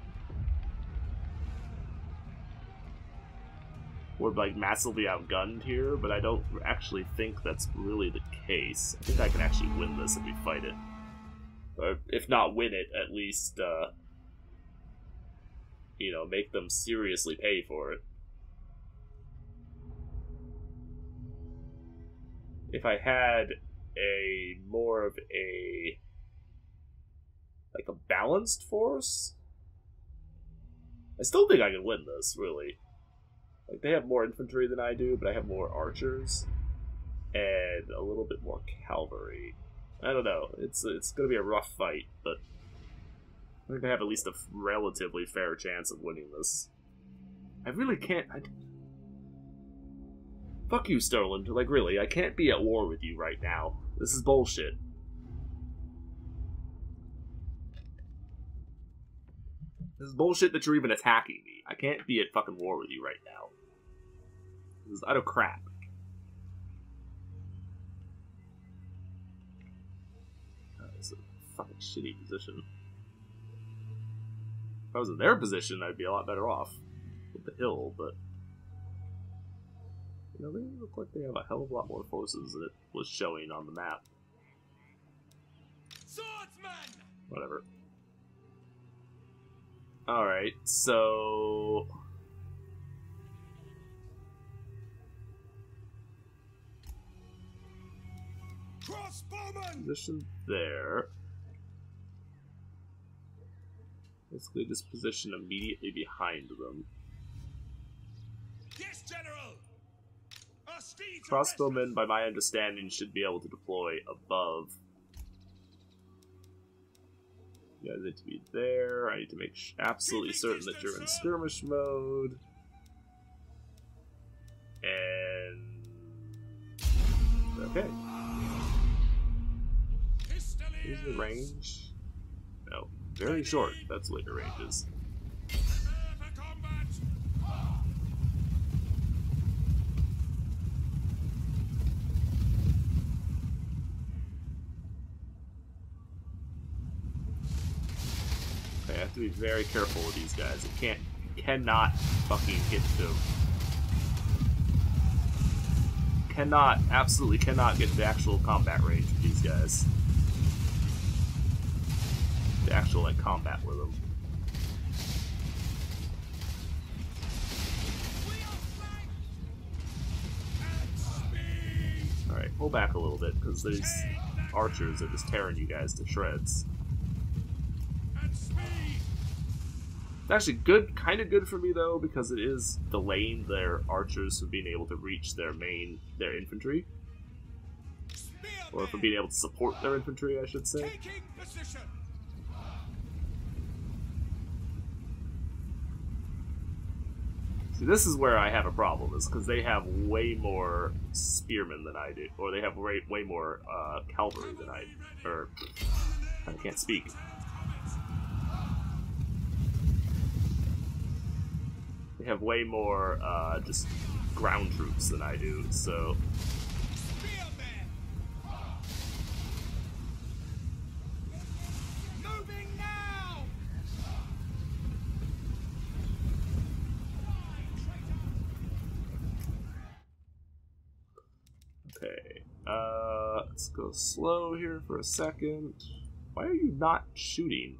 we're like massively outgunned here, but I don't actually think that's really the case. I think I can actually win this if we fight it. Or if not win it, at least, uh, you know, make them seriously pay for it. If I had a more of a like a balanced force, I still think I can win this, really. Like, they have more infantry than I do, but I have more archers and a little bit more cavalry. I don't know. It's it's going to be a rough fight, but I think I have at least a relatively fair chance of winning this. I really can't... I, Fuck you, Sterling. Like, really, I can't be at war with you right now. This is bullshit. This is bullshit that you're even attacking me. I can't be at fucking war with you right now. This is utter crap. God, this is a fucking shitty position. If I was in their position, I'd be a lot better off with the hill, but... You know, they look like they have a hell of a lot more forces than it was showing on the map. Swordsman! Whatever. Alright, so... Crossbowman! Position there. Basically just position immediately behind them. Yes, General! Our steeds are Crossbowmen, by my understanding, should be able to deploy above. You guys need to be there. I need to make sh absolutely certain that you're in skirmish mode. And... Okay. Here's the range. No, very short. That's what your range is. I have to be very careful with these guys. It can't, cannot fucking get to, cannot, absolutely cannot get the actual combat range with these guys. The actual like combat with them. All right, pull back a little bit because these archers are just tearing you guys to shreds. It's actually good, kind of good for me though, because it is delaying their archers from being able to reach their main, their infantry, or from being able to support their infantry, I should say. taking position. See, this is where I have a problem, is because they have way more spearmen than I do, or they have way, way more uh, cavalry than I, or I can't speak. They have way more uh, just ground troops than I do, so... Moving now. Okay, uh, let's go slow here for a second. Why are you not shooting?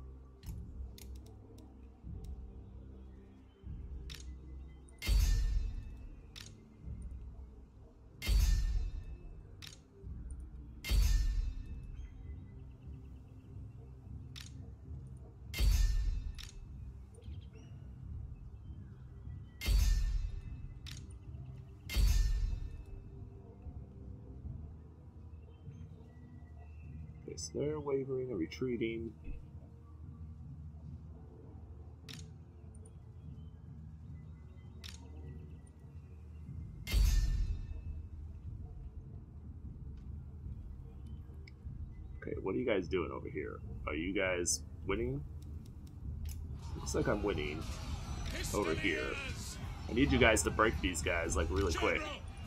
So they're wavering and retreating. Okay, what are you guys doing over here? Are you guys winning? Looks like I'm winning over here. I need you guys to break these guys like really quick.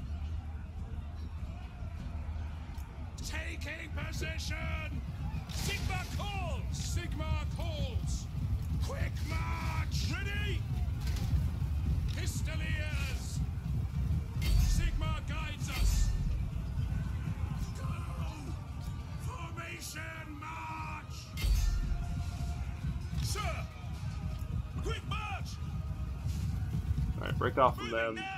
Taking position. Sigma calls. Sigma calls. Quick march. Ready. Pistoliers. Sigma guides us. Go. Formation march. Sir. Quick march. All right, break off from them. Now.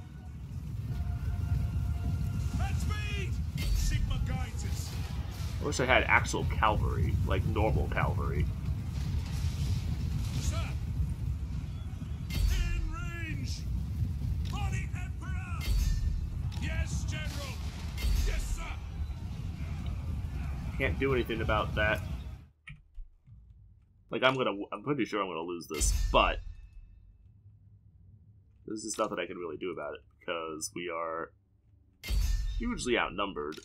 At speed. Sigma guides us. I wish I had actual cavalry, like normal cavalry. Sir. In range. For the Emperor. Yes, General. Yes, sir. Can't do anything about that. Like, I'm gonna, I'm pretty sure I'm gonna lose this, but there's just nothing I can really do about it, because we are hugely outnumbered.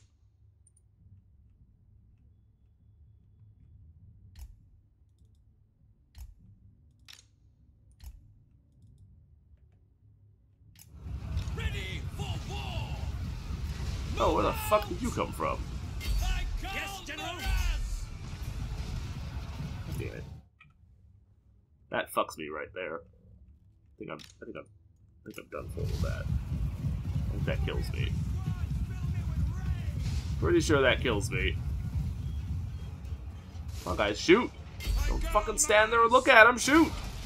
Ready for war! Oh, where the fuck did you come from? I call Yes, General. Boras! Damn it. That fucks me right there. I think I'm I think I'm I think I'm done for with that. I think that kills me. Pretty sure that kills me. Come on guys, shoot! Don't fucking stand there and look at him, shoot!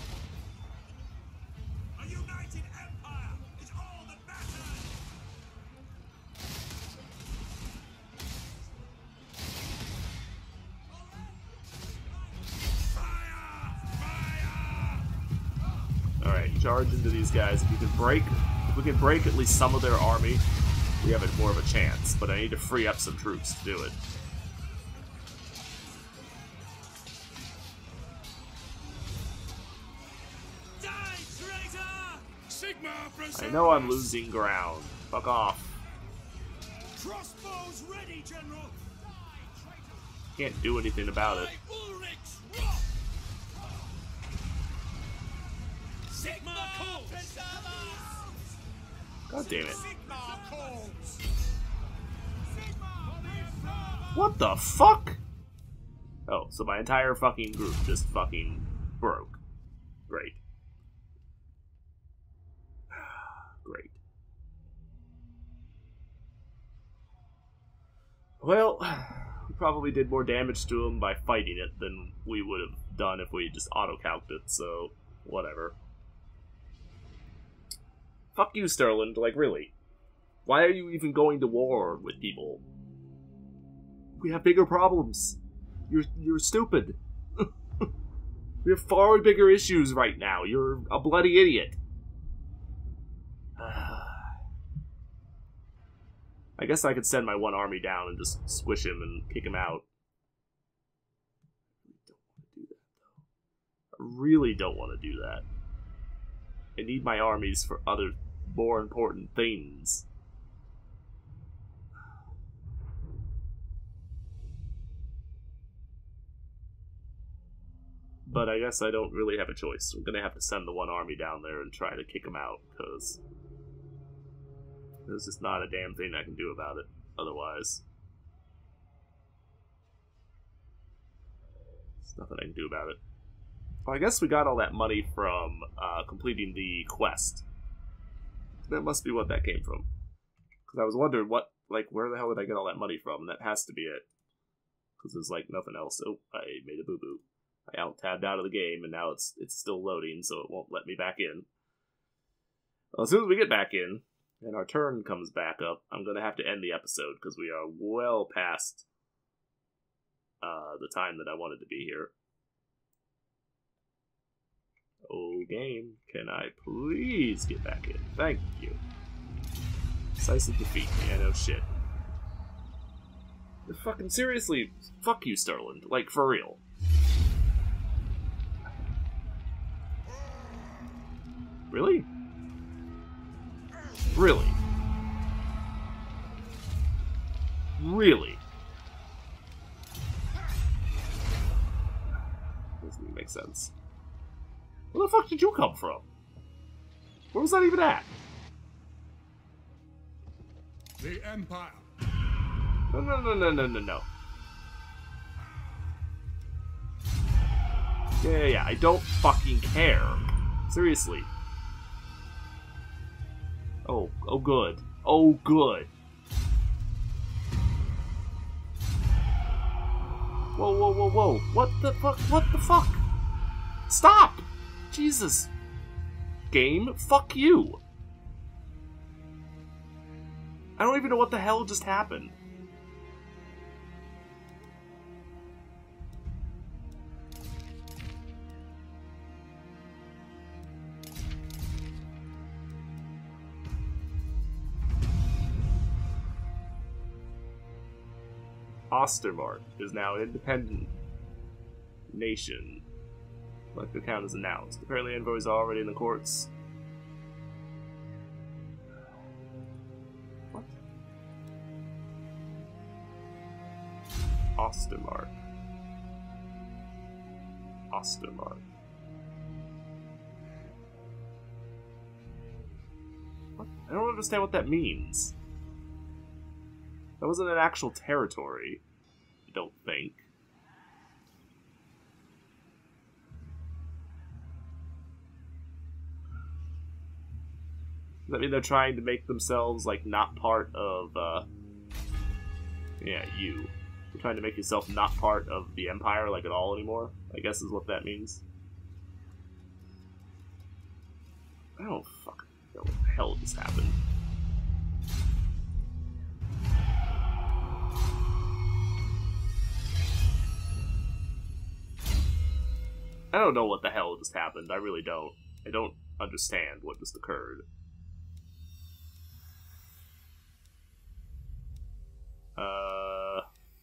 A united empire is all that matters! Alright, charge into these guys. If you can break if we can break at least some of their army, we have a, more of a chance, but I need to free up some troops to do it. Die, traitor! Sigma I preserve know I'm us. losing ground. Fuck off. Crossbows ready, General! Can't do anything about it. By Ulrich's Rock! Sigma calls! Preserve us! God damn it. Sigma calls! What the fuck? Oh, so my entire fucking group just fucking broke. Great. Great. Well, we probably did more damage to him by fighting it than we would have done if we just auto-calced it, so whatever. Fuck you, Sterling. Like, really? Why are you even going to war with people? We have bigger problems. You're you're stupid. We have far bigger issues right now. You're a bloody idiot. I guess I could send my one army down and just squish him and kick him out. I really don't want to do that. I need my armies for other, more important things. But I guess I don't really have a choice. I'm gonna have to send the one army down there and try to kick him out, because there's just not a damn thing I can do about it otherwise. There's nothing I can do about it. Well, I guess we got all that money from uh, completing the quest. That must be what that came from. Because I was wondering what, like, where the hell did I get all that money from? And that has to be it. Because there's, like, nothing else. Oh, I made a boo-boo. I out-tabbed out of the game, and now it's it's still loading, so it won't let me back in. Well, as soon as we get back in, and our turn comes back up, I'm going to have to end the episode, because we are well past uh, the time that I wanted to be here. Oh, game, can I please get back in? Thank you. Decisive defeat. Yeah, no shit. Fucking seriously, fuck you, Sterling. Like, for real. Really? Really? Really? Doesn't even make sense. Where the fuck did you come from? Where was that even at? The Empire. No, no, no, no, no, no, no. Yeah, yeah, yeah. I don't fucking care. Seriously. Oh, oh good. Oh good. Whoa, whoa, whoa, whoa. What the fuck? What the fuck? Stop! Jesus. Game, fuck you. I don't even know what the hell just happened. Ostermark is now an independent nation. Collective account is announced. Apparently envoys are already in the courts. What? Ostermark. Ostermark. What? I don't understand what that means. That wasn't an actual territory, I don't think. Does that mean they're trying to make themselves, like, not part of, uh... yeah, you. You're trying to make yourself not part of the Empire, like, at all anymore? I guess is what that means. I don't fucking know what the hell just happened. I don't know what the hell just happened. I really don't. I don't understand what just occurred. Uh,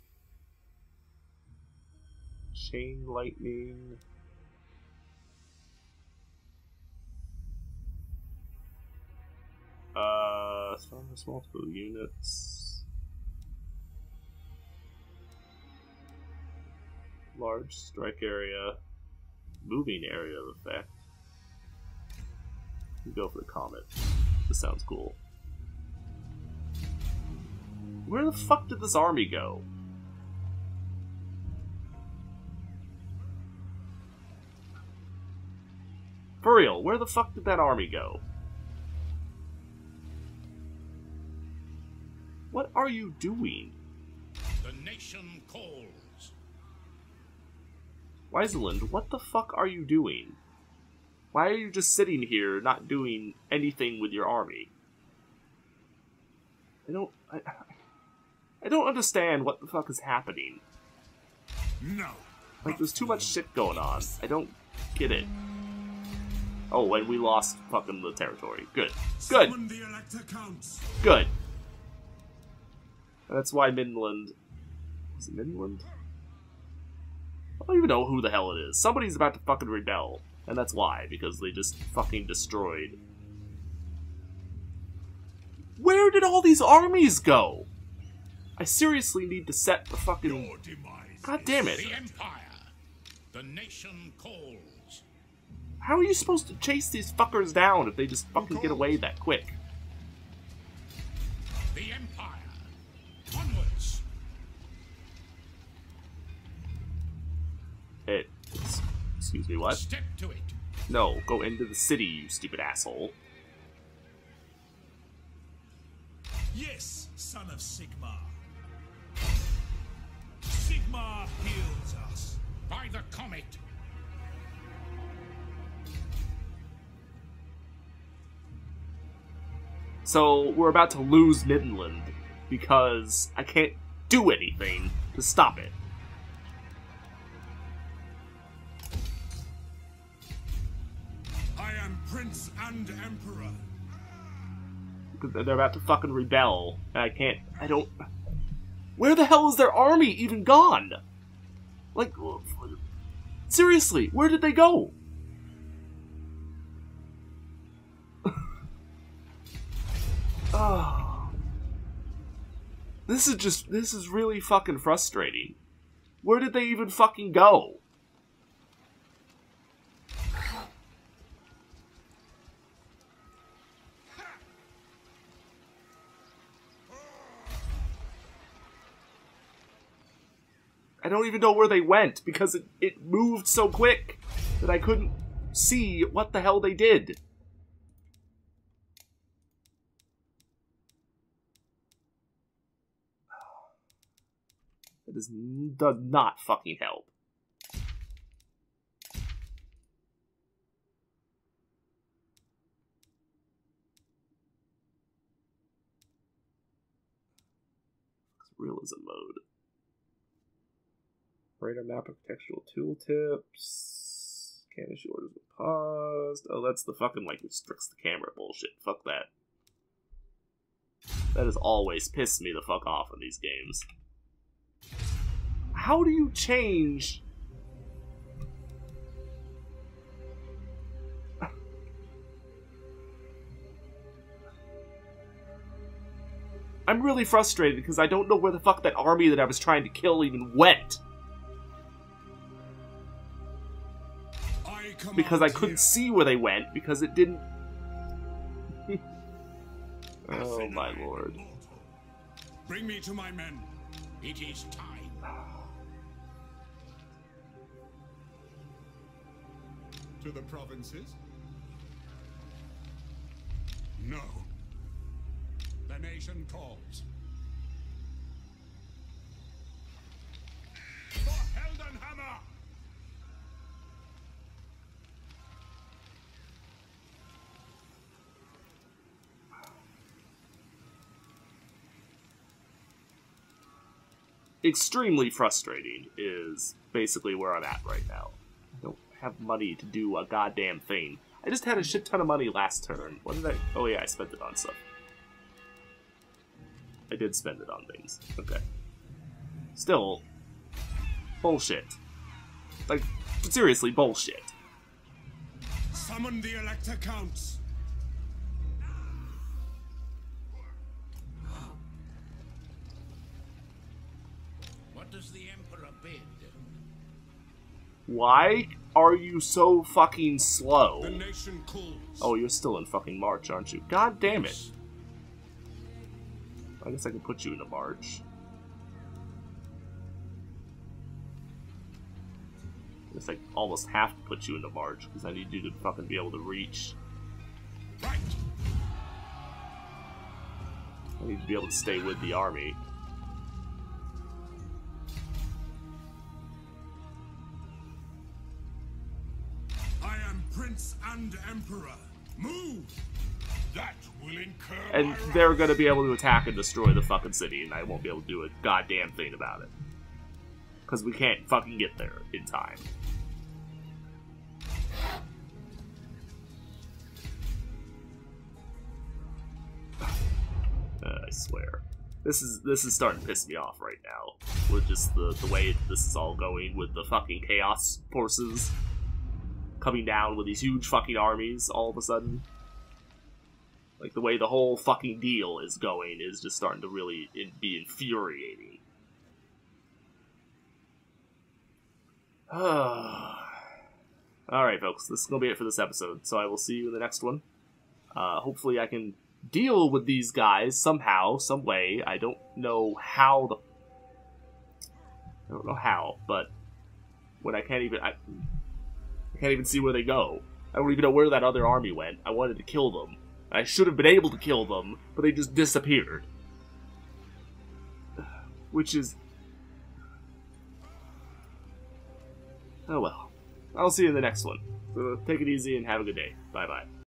chain lightning. Uh, strongest multiple units. Large strike area. Moving area effect. We go for the comet. This sounds cool. Where the fuck did this army go? For real, where the fuck did that army go? What are you doing? The nation calls. Wiseland, what the fuck are you doing? Why are you just sitting here not doing anything with your army? I don't... I, I don't understand what the fuck is happening. No. Like, there's too much shit going on. I don't get it. Oh, and we lost fucking the territory. Good. Good. Summon the Elector Counts. Good. That's why Midland... Is it Midland? I don't even know who the hell it is. Somebody's about to fucking rebel. And that's why, because they just fucking destroyed. Where did all these armies go? I seriously need to set the fucking... Your demise. God damn it. The Empire. The nation calls. How are you supposed to chase these fuckers down if they just fucking get away that quick? The Empire. Onwards. It... Excuse me, what? Step to it. No, go into the city, you stupid asshole. Yes, son of Sigmar. Sigmar heals us. By the comet. So, we're about to lose Midland because I can't do anything to stop it. I am Prince and Emperor. They're about to fucking rebel, and I can't... I don't... Where the hell is their army even gone? Like, seriously, where did they go? Oh. This is just... This is really fucking frustrating. Where did they even fucking go? I don't even know where they went, because it, it moved so quick that I couldn't see what the hell they did. It is, does not fucking help. Realism mode. Radar map architectural tooltips. Can't issue orders when paused. Oh, that's the fucking, like, restricts the camera bullshit. Fuck that. That has always pissed me the fuck off in these games. How do you change... I'm really frustrated because I don't know where the fuck that army that I was trying to kill even went. I Because I command couldn't here. see where they went because it didn't... Oh my lord. Bring me to my men. It is time. To the provinces? No. The nation calls. For Heldenhammer! Extremely frustrating is basically where I'm at right now. I don't have money to do a goddamn thing. I just had a shit ton of money last turn. What did I... Oh yeah, I spent it on stuff. I did spend it on things. Okay. Still, bullshit. Like, seriously, bullshit. Summon the Elector Counts. What does the Emperor bid? Why are you so fucking slow? The nation calls. Oh, you're still in fucking March, aren't you? God damn it. I guess I can put you into March. I guess I almost have to put you into March, because I need you to fucking be able to reach. Right. I need to be able to stay with the army. I am Prince and Emperor. Move! That will incur And my they're wrath. gonna be able to attack and destroy the fucking city, and I won't be able to do a goddamn thing about it. Because we can't fucking get there in time. Uh, I swear. This is this is starting to piss me off right now. With just the, the way this is all going with the fucking chaos forces coming down with these huge fucking armies all of a sudden. Like, the way the whole fucking deal is going is just starting to really in, be infuriating. Alright, folks, this is going to be it for this episode, so I will see you in the next one. Uh, hopefully I can deal with these guys somehow, some way. I don't know how the... I don't know how, but when I can't even... I, I can't even see where they go. I don't even know where that other army went. I wanted to kill them. I should have been able to kill them, but they just disappeared. Which is... Oh well. I'll see you in the next one. So take it easy and have a good day. Bye-bye.